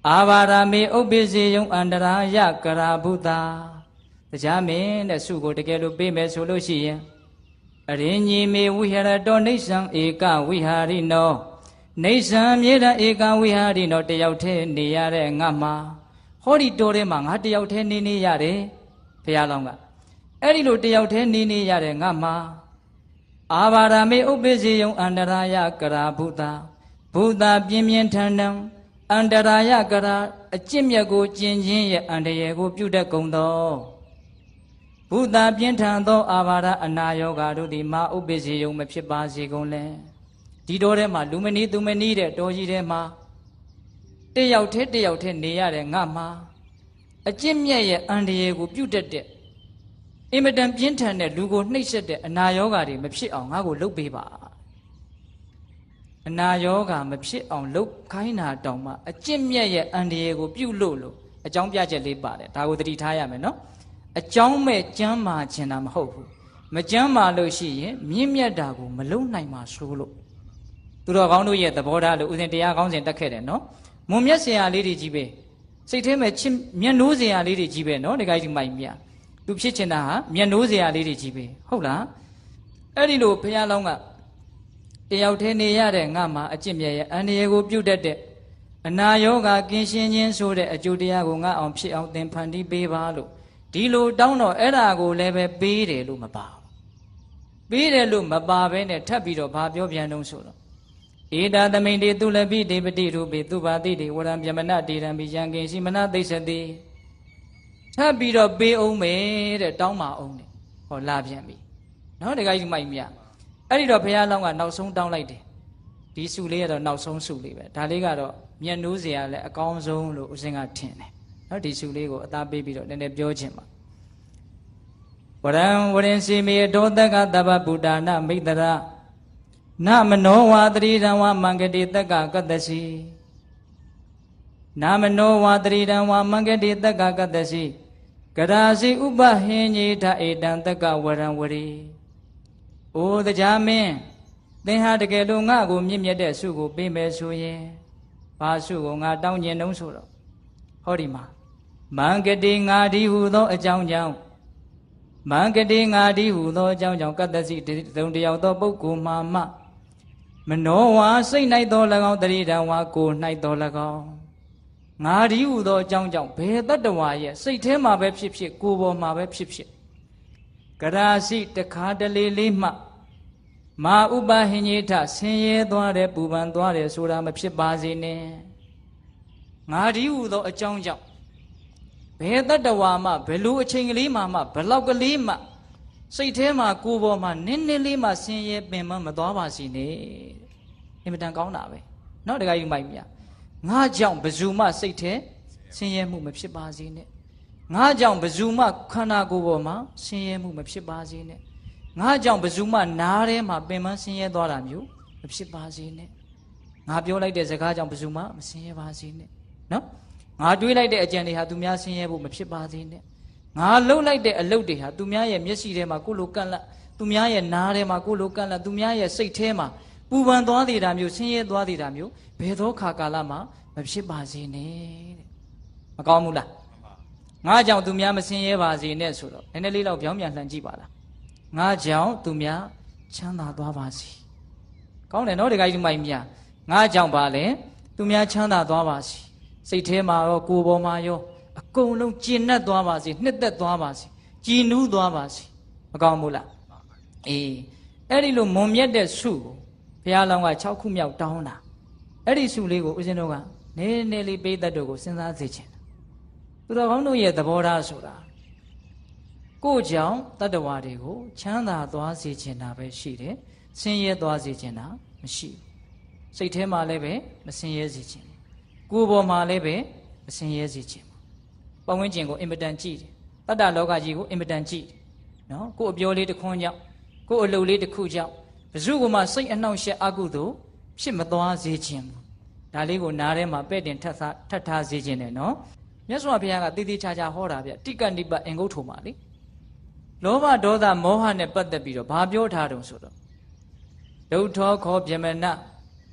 အာဘာရာမေဥပ္ပစေယုံအန္တရာယကရာဘုသာတရားမင်းတဲ့စုကိုတကယ်လို့ပေးမယ်ဆိုလို့ရှိရင်အရင်ကြီးမေဝိဟရတောနေဆံဧကဝိဟာရိနောနေဆံမြေတံဧကဝိဟာရိနောတယောက်တည်းနေရတဲ့ငါမှာဟောဒီတော်ထဲမှာငါတယောက်တည်းနေနေရတယ်ဘုရားလောင်းကအဲ့ဒီလိုတယောက်တည်းနေနေရတဲ့ငါမှာအာဘာရာမေဥပ္ပစေယုံအန္တရာယကရာဘုသာဘုသာပြင်းပြင်းထန်ထန်အန္တရာယကရာအကျင့်မြတ်ကိုကျင့်ခြင်းရဲ့အန္တရာယ်ကိုပြုတတ်ကုန်သောဘုသာပြင်းထန်သောအာဘာရအနာယောဂါတို့သည်မာဥပ္ပစေယုံမဖြစ်ပါစေကုန်လဲဒီတော်ထဲမှာလူမနီသူမနီတဲ့တော်ကြီးထဲမှာတယောက်တည်းတယောက်တည်းနေရတဲ့ငါမှာအကျင့်မြတ်ရဲ့အန္တရာယ်ကိုပြုတတ်တဲ့အင်မတန်ပြင်းထန်တဲ့လူကိုနှိပ်စက်တဲ့အနာယောဂါတွေမဖြစ်အောင်ငါ့ကိုလုပ်ပေးပါအနာယောဂါမဖြစ်အောင်လုပ်ခိုင်းတာတောင်မှအကျင့်မြတ်ရဲ့အန္တရာယ်ကိုပြုလို့လို့အကြောင်းပြချက်လေးပါတယ်ဒါကိုသတိထားရမယ်နော်အကြောင်းမဲ့ကျမ်းမာခြင်းတာမဟုတ်ဘူးမကျမ်းမာလို့ရှိရင်မြင့်မြတ်တာကိုမလုံနိုင်ပါဆိုလို့သူတော်ကောင်းတို့ရဲ့သဘောထားလို့ဦးဇင်တရားကောင်းစဉ်တက်ခဲ့တယ်နော်မွန်မြတ်စရာလေးတွေကြီးပဲစိတ်ထဲမှာချင်းမျက်နှိုးစရာလေးတွေကြီးပဲနော်တခါကြီးမိုင်မြသူဖြစ်ချင်တာဟာမျက်နှိုးစရာလေးတွေကြီးပဲဟုတ်လားအဲ့ဒီလိုဘုရားလောင်းကတယောက်တည်းနေရတဲ့ငါမှာအကျင့်မြတ်ရဲ့အန္တရာယ်ကိုပြုတ်တတ်တဲ့အနာယောဂကင်းရှင်းခြင်းဆိုတဲ့အကျိုးတရားကိုငါအောင်ဖြစ်အောင်သင်ဖန်တီးပေးပါလို့ဒီလိုတောင်းတော့အဲ့ဒါကိုလည်းပဲပေးတယ်လို့မပါဘူးပေးတယ်လို့မပါဘဲနဲ့ထပ်ပြီးတော့ဘာပြောပြန်တော့ဆိုတော့ဧတာသမိန်တေသူလပိဒေပတိရူပေသူပါတိတေဝရံပြမနတေရံပိယံကိစီမနသိစတိထပ်ပြီးတော့ပေးအောင်မယ်တဲ့တောင်းပါအောင်တဲ့ဟောလာပြန်ပြီနော်တခါကြီးမိုက်မြအဲ့ဒီတော့ဘုရားလောင်းကနောက်ဆုံးတောင်းလိုက်တယ်ဒီစုလေးကတော့နောက်ဆုံးစုလေးပဲဒါလေးကတော့မျက်နှိုးစရာလည်းအကောင်းဆုံးလို့ဦးစင်ကထင်တယ်နော်ဒီစုလေးကိုအသားပေးပြီးတော့နည်းနည်းပြောခြင်းပါဝရံဝရင်စီမေဒောတကတပ္ပဗုဒ္ဓနာမိတ္တရာနမနောဝါတရိတံဝမင်္ဂတိတက္ကကတ္တစီနမနောဝါတရိတံဝမင်္ဂတိတက္ကကတ္တစီကရာစီဥပဟိညေထဧတံတက္ကဝရံဝရီအိုတရားမင်းသင်ဟာတကယ်လို့ငါ့ကိုမြင့်မြတ်တဲ့ဆုကိုပေးမယ်ဆိုရင်ဘာဆုကိုငါတောင်းကျင်တုံးဆိုတော့ဟောဒီမှာမင်္ဂတိငါဒီဟုသောအကြောင်းကြောင့်မင်္ဂတိငါဒီဟုသောအကြောင်းကြောင့်ကတ္တစီတုံတယောက်သောပုဂ္ဂိုလ်မှာမှမနောဝါစိတ်၌သော၎င်းတရိဒံဝါကို၌သော၎င်းငါဒီဟုသောအကြောင်းကြောင့်ဘယ်တတ္တဝါရဲ့စိတ်ထဲမှာပဲဖြစ်ဖြစ်ကိုယ်ပေါ်မှာပဲဖြစ်ဖြစ်ကရာစီတခါတလေလေးမှမာဥပဟိညေထဆင်းရဲသွားတယ်ပူပန်သွားတယ်ဆိုတာမဖြစ်ပါစေနဲ့ငါဒီဟုသောအကြောင်းကြောင့်ဘယ်တတ္တဝါမှဘယ်လိုအချိန်ကလေးမှမှဘလောက်ကလေးမှစိတ်ထဲမှာကိုယ်ပေါ်မှာနင်းနင်းလေးမှဆင်းရဲပင်မမသွားပါစေနဲ့အင်မတန်ကောင်းတာပဲเนาะတခါယူမိုက်မြငါကြောင့်ဘယ်သူမှစိတ်ထဲဆင်းရဲမှုမဖြစ်ပါစေနဲ့ငါကြောင့်ဘယ်သူမှခန္ဓာကိုယ်ပေါ်မှာဆင်းရဲမှုမဖြစ်ပါစေနဲ့ငါကြောင့်ဘယ်သူမှနားထဲမှာပင်မဆင်းရဲသွားတာမျိုးမဖြစ်ပါစေနဲ့ငါပြောလိုက်တဲ့စကားကြောင့်ဘယ်သူမှမဆင်းရဲပါစေနဲ့เนาะငါတွေးလိုက်တဲ့အကြံတွေဟာသူများဆင်းရဲဖို့မဖြစ်ပါစေနဲ့ငါလှုပ်လိုက်တဲ့အလုပ်တွေဟာသူများရဲ့မျက်စိထဲမှာကိုလိုကန့်လန့်သူများရဲ့နားထဲမှာကိုလိုကန့်လန့်သူများရဲ့စိတ်ထဲမှာပူပန်သွားသေးတာမျိုးဆင်းရဲသွားသေးတာမျိုးဘယ်သောခါကာလမှာမဖြစ်ပါစေနဲ့တဲ့မကောင်းဘူးလားငါကြောင့်သူများမဆင်းရဲပါစေနဲ့ဆိုတော့နည်းနည်းလေးတော့ပြောင်းပြန်လှန်ကြည့်ပါလားငါကြောင့်သူများချမ်းသာသွားပါစေကောင်းတယ်နော်ဒီကိစ္စမိုက်မြငါကြောင့်ပါလေသူများချမ်းသာသွားပါစေစိတ်ထဲမှာရောကိုယ်ပေါ်မှာရောအကုန်လုံးကျဉ်တ်သွားပါစေနှစ်သက်သွားပါစေကြည်နူးသွားပါစေမကောင်းဘူးလားအေးအဲ့ဒီလိုမွန်မြတ်တဲ့ဆုကိုဘုရားလောင်းက၆ခုမြောက်တောင်းတာအဲ့ဒီဆုလေးကိုဦးဇင်းတို့ကနည်းနည်းလေးပေးတတ်တို့ကိုစဉ်းစားစေချင်သူတော်ကောင်းတို့ရဲ့သဘောထားဆိုတာကိုယ်ကြောင့်တတ္တဝါတွေကိုချမ်းသာသွားစေချင်တာပဲရှိတယ်ဆင်းရဲသွားစေချင်တာမရှိဘူးစိတ်ထဲမှာလည်းပဲမဆင်းရဲစေချင်ကိုယ်ပေါ်မှာလည်းပဲမဆင်းရဲစေချင်ပတ်ဝန်းကျင်ကိုအင်မတန်ကြည့်တယ်တတ္တလောကကြီးကိုအင်မတန်ကြည့်တယ်နော်ကိုယ်အပြောလေးတစ်ခွန်းကြောင့်ကိုယ်အလုပ်လေးတစ်ခုကြောင့်ဘယ်သူကမှစိတ်အနှောင့်အယှက်အကုသို့ဖြစ်မသွားစေခြင်းဘူးဒါလေးကိုနားထဲမှာပဲ့တင်ထပ်ထားထပ်ထားစေခြင်းနဲ့နော်မြတ်စွာဘုရားကတည်တည်ချာချာဟောတာဗျတိကနိပတ်အင်္ဂုတ္ထုမှာလေလောဘဒေါသမောဟနဲ့ပတ်သက်ပြီးတော့ဘာပြောထားတုံဆိုတော့ဒုဋ္ဌောခောဗျမန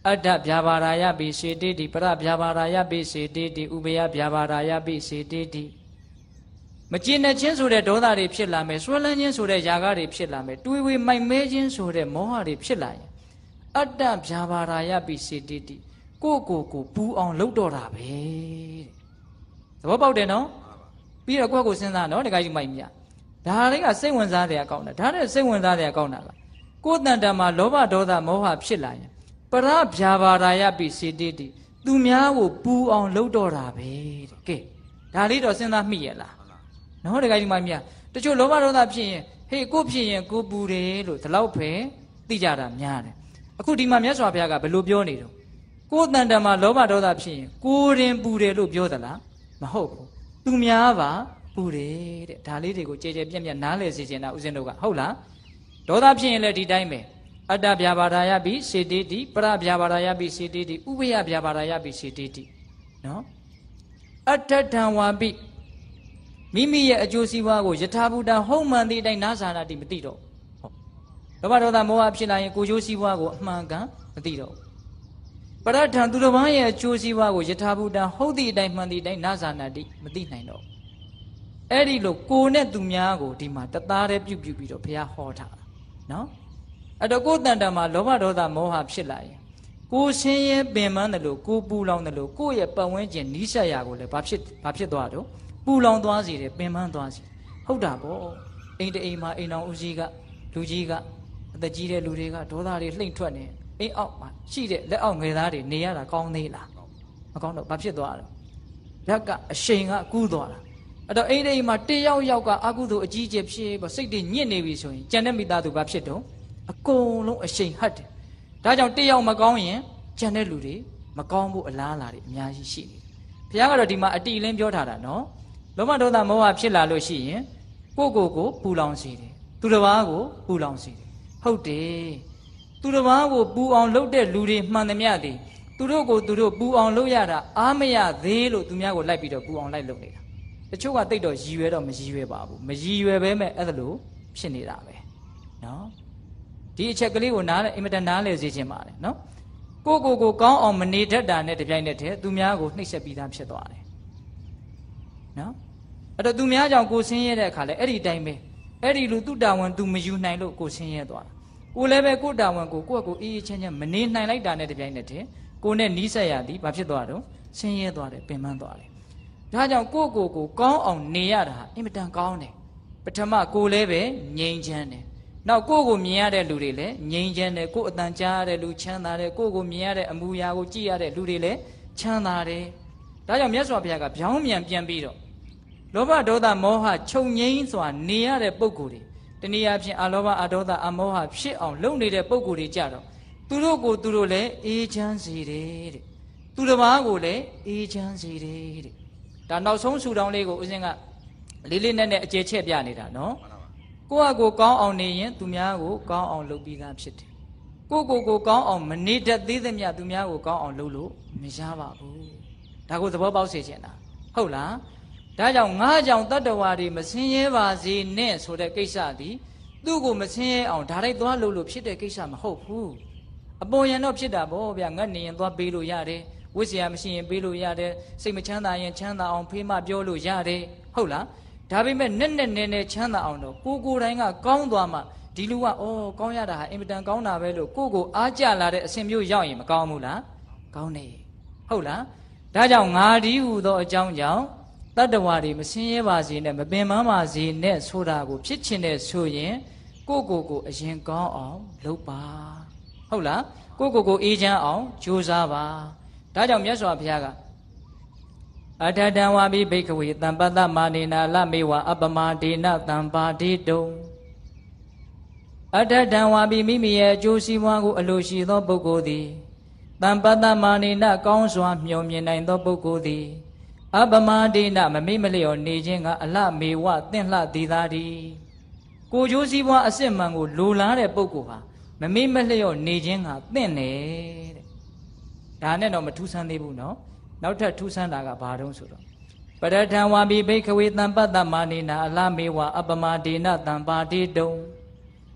အတ္တဗျာပါရာယပိစေတိတိပရဗျာပါရာယပိစေတိတိဥပယဗျာပါရာယပိစေတိတိမကျင်တဲ့ချင်းဆိုတဲ့ဒေါသတွေဖြစ်လာမယ်စွဲလန်းခြင်းဆိုတဲ့ຢာကတွေဖြစ်လာမယ်တွေးဝေမိုက်မဲခြင်းဆိုတဲ့မောဟတွေဖြစ်လာရင်အတ္တဗျာပါရာယပိစေတိတိကိုကိုကိုပူအောင်လှုပ်တော့တာပဲတဲ့သဘောပေါက်တယ်နော်ပြီးတော့ကိုယ့်ကိုစဉ်းစားနော်တခါကြီးမိုက်မြဒါတွေကစိတ်ဝင်စားတဲ့အကောင်းတာဒါနဲ့စိတ်ဝင်စားတဲ့အကောင်းတာလားကိုယ်တန်တမှာလောဘဒေါသမောဟဖြစ်လာရင်ပရဗျာပါရာယပိစေတိတိသူများကိုပူအောင်လှုပ်တော့တာပဲတဲ့ကဲဒါလေးတော့စဉ်းစားမိရဲ့လားနော်တခါကြီးမိုက်မြတချို့လောဘဒေါသဖြစ်ရင်ဟေးကိုဖြစ်ရင်ကိုပူတယ်လို့ဒီလောက်ပဲသိကြတာများတယ်အခုဒီမှာမြတ်စွာဘုရားကဘယ်လိုပြောနေတော့ကိုယ်တန်တမှာလောဘဒေါသဖြစ်ရင်ကိုယ်ရင်ပူတယ်လို့ပြောသလားမဟုတ်ဘူးသူများပါပူတယ်တဲ့ဒါလေးတွေကိုကြဲကြဲပြန့်ပြန့်နားလည်စေချင်တာဦးဇင်းတို့ကဟုတ်လားဒေါသဖြစ်ရင်လည်းဒီတိုင်းပဲအတ္တဗျာပါဒာယပိစေတိတိပရဗျာပါဒာယပိစေတိတိဥပယဗျာပါဒာယပိစေတိတိနော်အတ္တထံဝါပိမိမိရဲ့အကျိုးစီးပွားကိုယထာဘူတံဟုတ်မှန်သည့်အတိုင်းနားစာနာတိမသိတော့ဟုတ်လောဘဒေါသမောဟဖြစ်လာရင်ကိုယ်ကျိုးစီးပွားကိုအမှန်ကန်မသိတော့ပရထံသူတစ်ပါးရဲ့အကျိုးစီးပွားကိုယထာဘူတံဟုတ်သည့်အတိုင်းမှန်သည့်အတိုင်းနားစာနာတိမသိနိုင်တော့အဲ့ဒီလိုကိုနဲ့သူများကိုဒီမှာတသားတည်းပြုတ်ပြုတ်ပြီးတော့ဘုရားဟောထားတာနော်အဲ့တော့ကိုယ်တန်တမှာလောဘဒေါသမောဟဖြစ်လာရင်ကိုဆင်းရဲပင်ပန်းတယ်လို့ကိုပူလောင်တယ်လို့ကိုယ့်ရဲ့ပတ်ဝန်းကျင်နီးစပ်ရာကိုလည်းဘာဖြစ်ဘာဖြစ်သွားတော့ပူလောင်သွားစေတယ်ပင်ပန်းသွားစေဟုတ်တာပေါ့အိမ်တအိမ်မှာအိမ်တော်ဦးကြီးကလူကြီးကအသက်ကြီးတဲ့လူတွေကဒေါသတွေလှိမ့်ထွက်နေအိမ်အောက်မှာရှိတဲ့လက်အောက်ငယ်သားတွေနေရတာကောင်းသေးလားမကောင်းတော့ဘာဖြစ်သွားတော့လက်ကအရှိန်ကကူးသွားတာအဲ့တော့အိမ်တအိမ်မှာတယောက်ယောက်ကအကုသိုလ်အကြီးကျယ်ဖြစ်ပေါ့စိတ်တွေညစ်နေပြီဆိုရင်ကြံတဲ့မိသားစုဘာဖြစ်တော့အကုန်လုံးအရှိန်ဟတ်တယ်ဒါကြောင့်တယောက်မကောင်းရင်ကြံတဲ့လူတွေမကောင်းဖို့အလားအလာတွေအများကြီးရှိနေတယ်ဘုရားကတော့ဒီမှာအတိအလင်းပြောထားတာနော်လောဘဒေါသမောဟဖြစ်လာလို့ရှိရင်ကိုယ့်ကိုယ်ကိုပူလောင်စေတယ်သူတစ်ပါးကိုပူလောင်စေတယ်ဟုတ်တယ်သူတစ်ပါးကိုပူအောင်လုပ်တဲ့လူတွေမှန်သမျှသည်သူတို့ကိုသူတို့ပူအောင်လုပ်ရတာအားမရသေးလို့သူများကိုလိုက်ပြီးတော့ပူအောင်လိုက်လုပ်နေတာတချို့ကတိတ်တော့ရည်ရွယ်တော့မရည်ရွယ်ပါဘူးမရည်ရွယ်ပဲမဲ့အဲ့ဒါလို့ဖြစ်နေတာပဲနော်ဒီအချက်ကလေးကိုနားလဲအင်မတန်နားလဲစေချင်ပါတယ်နော်ကိုကိုကိုကောင်းအောင်မနေတတ်တာနဲ့တပြိုင်နက်တည်းသူများကိုနှိပ်စက်ပြီးသားဖြစ်သွားတယ်နော်အဲ့တော့သူများကြောင့်ကိုဆင်းရဲတဲ့အခါလဲအဲ့ဒီတိုင်းပဲအဲ့ဒီလူသူတာဝန်သူမယူနိုင်လို့ကိုဆင်းရဲသွားတာကိုလည်းပဲကိုတာဝန်ကိုကိုယ့်ကိုအေးအေးချမ်းချမ်းမနေနိုင်လိုက်တာနဲ့တပြိုင်နက်တည်းကိုနဲ့နီးစပ်ရသည်ဘာဖြစ်သွားတော့ဆင်းရဲသွားတယ်ပင်ပန်းသွားတယ်ဒါကြောင့်ကိုကိုကိုကောင်းအောင်နေရတာအင်မတန်ကောင်းတယ်ပထမကိုလည်းပဲငြိမ်ချမ်းတယ်နောက်ကိုကိုမြင်ရတဲ့လူတွေလည်းငြိမ်ချမ်းတယ်ကိုအတန်ကြားရတဲ့လူချမ်းသာတယ်ကိုကိုမြင်ရတဲ့အမူအရာကိုကြည့်ရတဲ့လူတွေလည်းချမ်းသာတယ်ဒါကြောင့်မြတ်စွာဘုရားကပြောင်းပြန်ပြန်ပြီးတော့လောဘဒေါသမောဟချုပ်ငြိမ်းစွာနေရတဲ့ပုဂ္ဂိုလ်တွေတနည်းအားဖြင့်အလောဘအဒေါသအမောဟဖြစ်အောင်လုပ်နေတဲ့ပုဂ္ဂိုလ်တွေကြတော့သူတို့ကိုသူတို့လည်းအေးချမ်းစေတယ်တဲ့သူတစ်ပါးကိုလည်းအေးချမ်းစေတယ်တဲ့ဒါနောက်ဆုံးဆူတောင်းလေးကိုဦးဇင်းကလေးလေးနက်နက်အကျယ်ချက်ပြနေတာနော်ကိုယ့်အကိုကောင်းအောင်နေရင်သူများကိုကောင်းအောင်လုပ်ပြီးသားဖြစ်တယ်ကိုယ့်ကိုယ်ကိုကောင်းအောင်မနေတတ်သေးသမျှသူများကိုကောင်းအောင်လုပ်လို့မရပါဘူးဒါကိုသဘောပေါက်စေချင်တာဟုတ်လားဒါကြောင့်ငါးကြောင့်တတ္တဝါတွေမဆင်းရဲပါစေနဲ့ဆိုတဲ့ကိစ္စသည်သူ့ကိုမဆင်းရဲအောင်ဒါလိုက်သွားလို့လို့ဖြစ်တဲ့ကိစ္စမဟုတ်ဘူးအပေါ်ယံတော့ဖြစ်တာပေါ့ဗျာငတ်နေရင်သွားပေးလို့ရတယ်ဝိဇ္ဇာမရှိရင်ပေးလို့ရတယ်စိတ်မချမ်းသာရင်ချမ်းသာအောင်ဖေးမပြောလို့ရတယ်ဟုတ်လားဒါပေမဲ့နဲ့နဲ့နဲ့နဲ့ချမ်းသာအောင်တော့ကိုကိုယ်တိုင်းကကောင်းသွားမှဒီလူကအော်ကောင်းရတာဟာအင်မတန်ကောင်းတာပဲလို့ကိုကိုအားကြလာတဲ့အစဉ်မျိုးရောက်ရင်မကောင်းဘူးလားကောင်းတယ်ဟုတ်လားဒါကြောင့်ငါဒီဟူသောအကြောင်းကြောင့်တတ္တဝါတွေမဆင်းရဲပါစေနဲ့မပင်ပန်းပါစေနဲ့ဆိုတာကိုဖြစ်ချင်တဲ့ဆိုရင်ကိုကိုကိုအရင်ကောင်းအောင်လုပ်ပါဟုတ်လားကိုကိုကိုအေးချမ်းအောင်ကြိုးစားပါဒါကြောင့်မြတ်စွာဘုရားကအထတံဝါပိဘိက္ခဝေတံပတ္တမာနေနာလမေဝအပမဒေနတံပါတိတုံအထတံဝါပိမိမိရဲ့အကျိုးစီးပွားကိုအလိုရှိသောပုဂ္ဂိုလ်သည်တံပတ္တမာနေနကောင်းစွာမျှော်မြင်နိုင်သောပုဂ္ဂိုလ်သည်အပမဒေနမမိမလျော်နေခြင်းကအလမေဝတင့်လှသည်သာသည်ကိုကျိုးစီးပွားအစစ်မှန်ကိုလိုလားတဲ့ပုဂ္ဂိုလ်ဟာမမိမလျော်နေခြင်းကတင့်တယ်တဲ့ဒါနဲ့တော့မထူးဆန်းသေးဘူးနော်နောက်ထပ်ထူးဆန်းတာကဘာတုံးဆိုတော့ပရထံဝါပိဘိက္ခဝေတံပတ္တမာနေနာအလမေဝအပမဒေနတံပါတိတုံ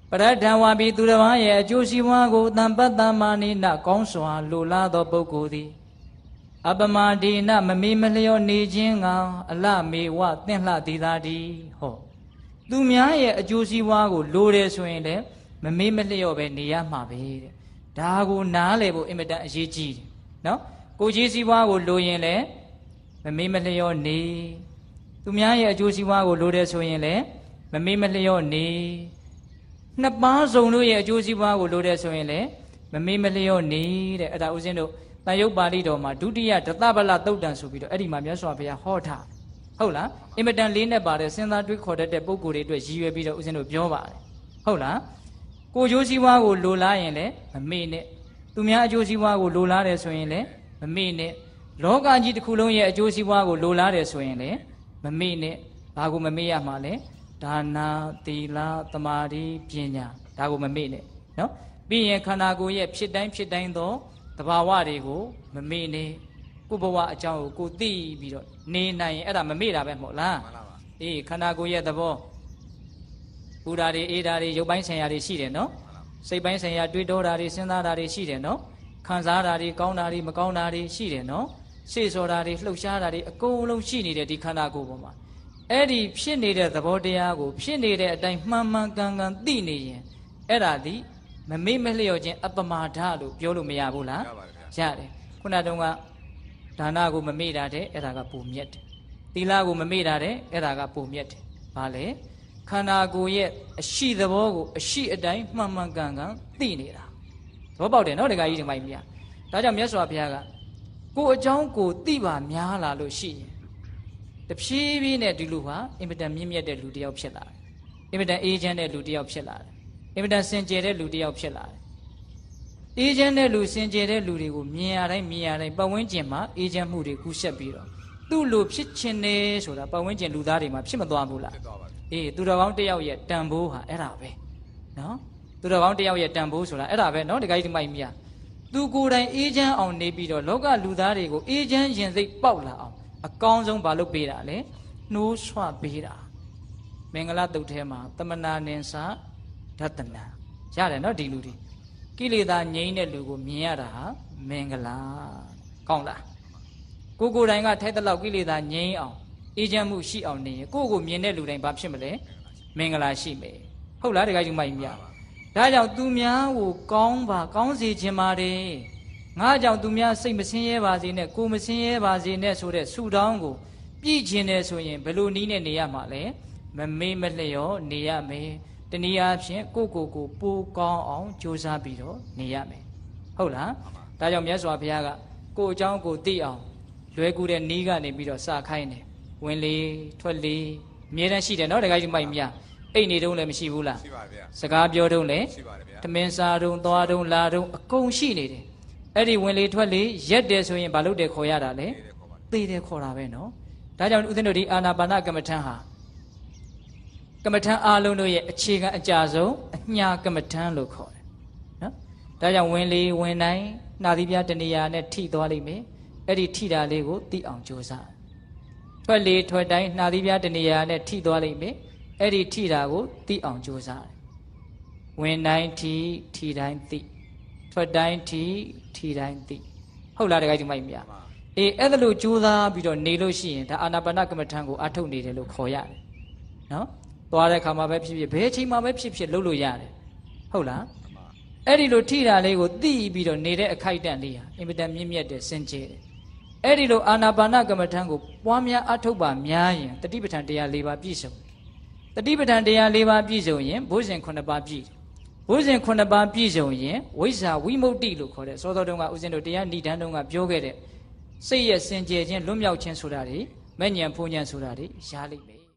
ပရဒံဝါပိသူတစ်ပါးရဲ့အကျိုးစီးပွားကိုတံပတ်တမာနိနကောင်းစွာလိုလားသောပုဂ္ဂိုလ်သည်အပမဒေနမမေမလျောနေခြင်းကအလမေဝသင်လှသည်သာတည်းဟောသူများရဲ့အကျိုးစီးပွားကိုလိုတယ်ဆိုရင်လည်းမမေမလျောပဲနေရမှာပဲတဲ့ဒါကိုနားလည်ဖို့အင်မတန်အရေးကြီးတယ်နော်ကိုကြီးစီးပွားကိုလိုရင်လည်းမမေမလျောနေသူများရဲ့အကျိုးစီးပွားကိုလိုတယ်ဆိုရင်လည်းမမေမလျောနေနှစ်ပါးစုံတို့ရဲ့အကျိုးစီးပွားကိုလိုတယ်ဆိုရင်လည်းမမေမလျောနေတဲ့အဲ့ဒါဦးဇင်းတို့တန်ရုပ်ပါဠိတော်မှာဒုတိယဒသဗလသုတ်တံဆိုပြီးတော့အဲ့ဒီမှာမြတ်စွာဘုရားဟောထားဟုတ်လားအင်မတန်လေးနဲ့ပါတယ်စဉ်းစားတွေးခေါ်တတ်တဲ့ပုဂ္ဂိုလ်တွေအတွက်ရည်ရွယ်ပြီးတော့ဦးဇင်းတို့ပြောပါတယ်ဟုတ်လားကိုအကျိုးစီးပွားကိုလိုလားရင်လည်းမမေ့နဲ့သူများအကျိုးစီးပွားကိုလိုလားတယ်ဆိုရင်လည်းမမေ့နဲ့လောကကြီးတစ်ခုလုံးရဲ့အကျိုးစီးပွားကိုလိုလားတယ်ဆိုရင်လည်းမမေ့နဲ့ဘာကိုမမေ့ရမှာလဲဒါနာသီလသမာဓိပညာဒါကိုမမေ့နဲ့နော်ပြီးရင်ခန္ဓာကိုယ်ရဲ့ဖြစ်တိုင်းဖြစ်တိုင်းသောတဘာဝတွေကိုမမေ့နဲ့ကိုယ်ဘဝအကြောင်းကိုကိုသိပြီးတော့နေနိုင်ရင်အဲ့ဒါမမေ့တာပဲမဟုတ်လားအေးခန္ဓာကိုယ်ရဲ့သဘောပူဓာတွေအေးဓာတွေရုပ်ပိုင်းဆိုင်ရာတွေရှိတယ်နော်စိတ်ပိုင်းဆိုင်ရာတွေးတောတာတွေစဉ်းစားတာတွေရှိတယ်နော်ခံစားတာတွေကောင်းတာတွေမကောင်းတာတွေရှိတယ်နော်စေ့စော်တာတွေလှုပ်ရှားတာတွေအကုန်လုံးရှိနေတဲ့ဒီခန္ဓာကိုယ်ပေါ်မှာအဲ့ဒီဖြစ်နေတဲ့သဘောတရားကိုဖြစ်နေတဲ့အတိုင်းမှန်မှန်ကန်ကန်သိနေရင်အဲ့ဒါဒီမမေ့မလျော့ခြင်းအပမာဒလို့ပြောလို့မရဘူးလားရတယ်ခုနတုန်းကဒါနကိုမမေ့တာတဲ့အဲ့ဒါကပုံမြတ်တယ်သီလကိုမမေ့တာတဲ့အဲ့ဒါကပုံမြတ်တယ်ဘာလဲခန္ဓာကိုယ်ရဲ့အရှိသဘောကိုအရှိအတိုင်းမှန်မှန်ကန်ကန်သိနေတာသဘောပေါက်တယ်နော်ဒကာကြီးဒီမိုင်းမြတ်ဒါကြောင့်မြတ်စွာဘုရားကကိုယ်အကြောင်းကိုသိပါများလာလို့ရှိရင်တဖြည်းဖြည်းနဲ့ဒီလူဟာအင်မတန်မြင့်မြတ်တဲ့လူတစ်ယောက်ဖြစ်လာတယ်အင်မတန်အေးချမ်းတဲ့လူတစ်ယောက်ဖြစ်လာတယ်အင်မတန်စင်ကြယ်တဲ့လူတစ်ယောက်ဖြစ်လာတယ်အေးချမ်းတဲ့လူစင်ကြယ်တဲ့လူတွေကိုမြင်ရတိုင်းမြင်ရတိုင်းပတ်ဝန်းကျင်မှာအေးချမ်းမှုတွေကူးဆက်ပြီးတော့သူ့လိုဖြစ်ချင်နေဆိုတာပတ်ဝန်းကျင်လူသားတွေမှာဖြစ်မသွားဘူးလားအေးသူတော်ကောင်းတစ်ယောက်ရဲ့တန်ဖိုးဟာအဲ့ဒါပဲနော်သူတော်ကောင်းတစ်ယောက်ရဲ့တန်ဖိုးဆိုတာအဲ့ဒါပဲနော်ဒကာကြီးဒီမိုက်မြတ်သူကိုယ်တိုင်အေးချမ်းအောင်နေပြီးတော့လောကလူသားတွေကိုအေးချမ်းရင်စိတ်ပေါက်လာအောင်အကောင်းဆုံးဘာလုပ်ပေးတာလဲနှိုးဆွပေးတာမင်္ဂလာတုတ်ထဲမှာတမနာနင်္စာဒသနာရတယ်နော်ဒီလူတွေကိလေသာငြိမ်းတဲ့လူကိုမြင်ရတာဟာမင်္ဂလာကောင်းလားကိုကိုယ်တိုင်ကထိုက်တဲ့လောက်ကိလေသာငြိမ်းအောင်အေးချမ်းမှုရှိအောင်နေရင်ကိုယ့်ကိုမြင်တဲ့လူတိုင်းဘာဖြစ်မလဲမင်္ဂလာရှိမယ်ဟုတ်လားတခါကြီးမိုက်မြတ်ဒါကြောင့်သူများကိုကောင်းပါကောင်းစေခြင်းပါတယ်ငါကြောင့်သူများစိတ်မဆင်းရဲပါစေနဲ့ကိုယ်မဆင်းရဲပါစေနဲ့ဆိုတဲ့ဆုတောင်းကိုပြည့်ခြင်းတယ်ဆိုရင်ဘယ်လိုနည်းနဲ့နေရမှာလဲမမေ့မလျော့နေရမယ်တနည်းအားဖြင့်ကိုယ့်ကိုယ်ကိုပိုကောင်းအောင်ကြိုးစားပြီးတော့နေရမယ်ဟုတ်လားဒါကြောင့်မြတ်စွာဘုရားကကိုယ်အကြောင်းကိုသိအောင်လွယ်ကူတဲ့နည်းကနေပြီးတော့စခိုင်းတယ်ဝင်လေထွက်လေအမြဲတမ်းရှိတယ်နော်တခါကြီးမိုက်မြအိတ်နေတုံးလည်းမရှိဘူးလားရှိပါဗျာစကားပြောတုံးလည်းရှိပါတယ်ဗျာသမင်းစားတုံးသွားတုံးလာတုံးအကုန်ရှိနေတယ်အဲ့ဒီဝင်လေထွက်လေရက်တယ်ဆိုရင်ဘာလို့တယ်ခေါ်ရတာလဲသေတယ်ခေါ်တာပဲနော်ဒါကြောင့်ဦးဇင်းတို့ဒီအာနာပါနကမ္မထံဟာကမ္မထံအားလုံးတို့ရဲ့အခြေခံအကြဆုံးအညာကမ္မထံလို့ခေါ်တယ်နော်ဒါကြောင့်ဝင်လေဝင်တိုင်းနှာသီးပြားတဏှာနဲ့ထိသွားလိမ့်မယ်အဲ့ဒီထိတာလေးကိုသိအောင်ကြိုးစားထွက်လေထွက်တိုင်းနှာသီးပြားတဏှာနဲ့ထိသွားလိမ့်မယ်အဲ့ဒီထိတာကိုသိအောင်ကြိုးစားတယ်ဝင်တိုင်းထိထိတိုင်းသိထွက်တိုင်းထိထိတိုင်းသိဟုတ်လားတခါကြီးမိုက်မြတ်အေးအဲ့ဒါလို့ကြိုးစားပြီးတော့နေလို့ရှိရင်ဒါအာနာပါနကမ္မထံကိုအထုတ်နေတယ်လို့ခေါ်ရတယ်နော်သွားတဲ့ခါမှာပဲဖြစ်ဖြစ်ဘယ်အချိန်မှာပဲဖြစ်ဖြစ်လုပ်လို့ရတယ်ဟုတ်လားအဲ့ဒီလိုထိတာလေးကိုသိပြီးတော့နေတဲ့အခိုက်အတန့်လေးဟာအင်မတန်မြင့်မြတ်တဲ့စင်ကြယ်တယ်အဲ့ဒီလိုအာနာပါနကမ္မထံကိုပွားများအထုတ်ပါများရင်တတိပဋ္ဌာန်တရား၄ပါးပြည့်စုံတတိပဋ္ဌာန်တရား၄ပါးပြည့်စုံရင်ဘုဇင်ခုနှစ်ပါးပြည့်ဘုဇင်ခုနှစ်ပါးပြည့်စုံရင်ဝိဇ္ဇာဝိမု ക്തി လို့ခေါ်တဲ့စောစောတုန်းကဦးဇင်းတို့တရားဏိဒန်းတုန်းကပြောခဲ့တဲ့စိတ်ရဲ့စင်ကြယ်ခြင်းလွတ်မြောက်ခြင်းဆိုတာတွေမဲ့ဉဏ်ဖုံဉဏ်ဆိုတာတွေရလိမ့်မယ်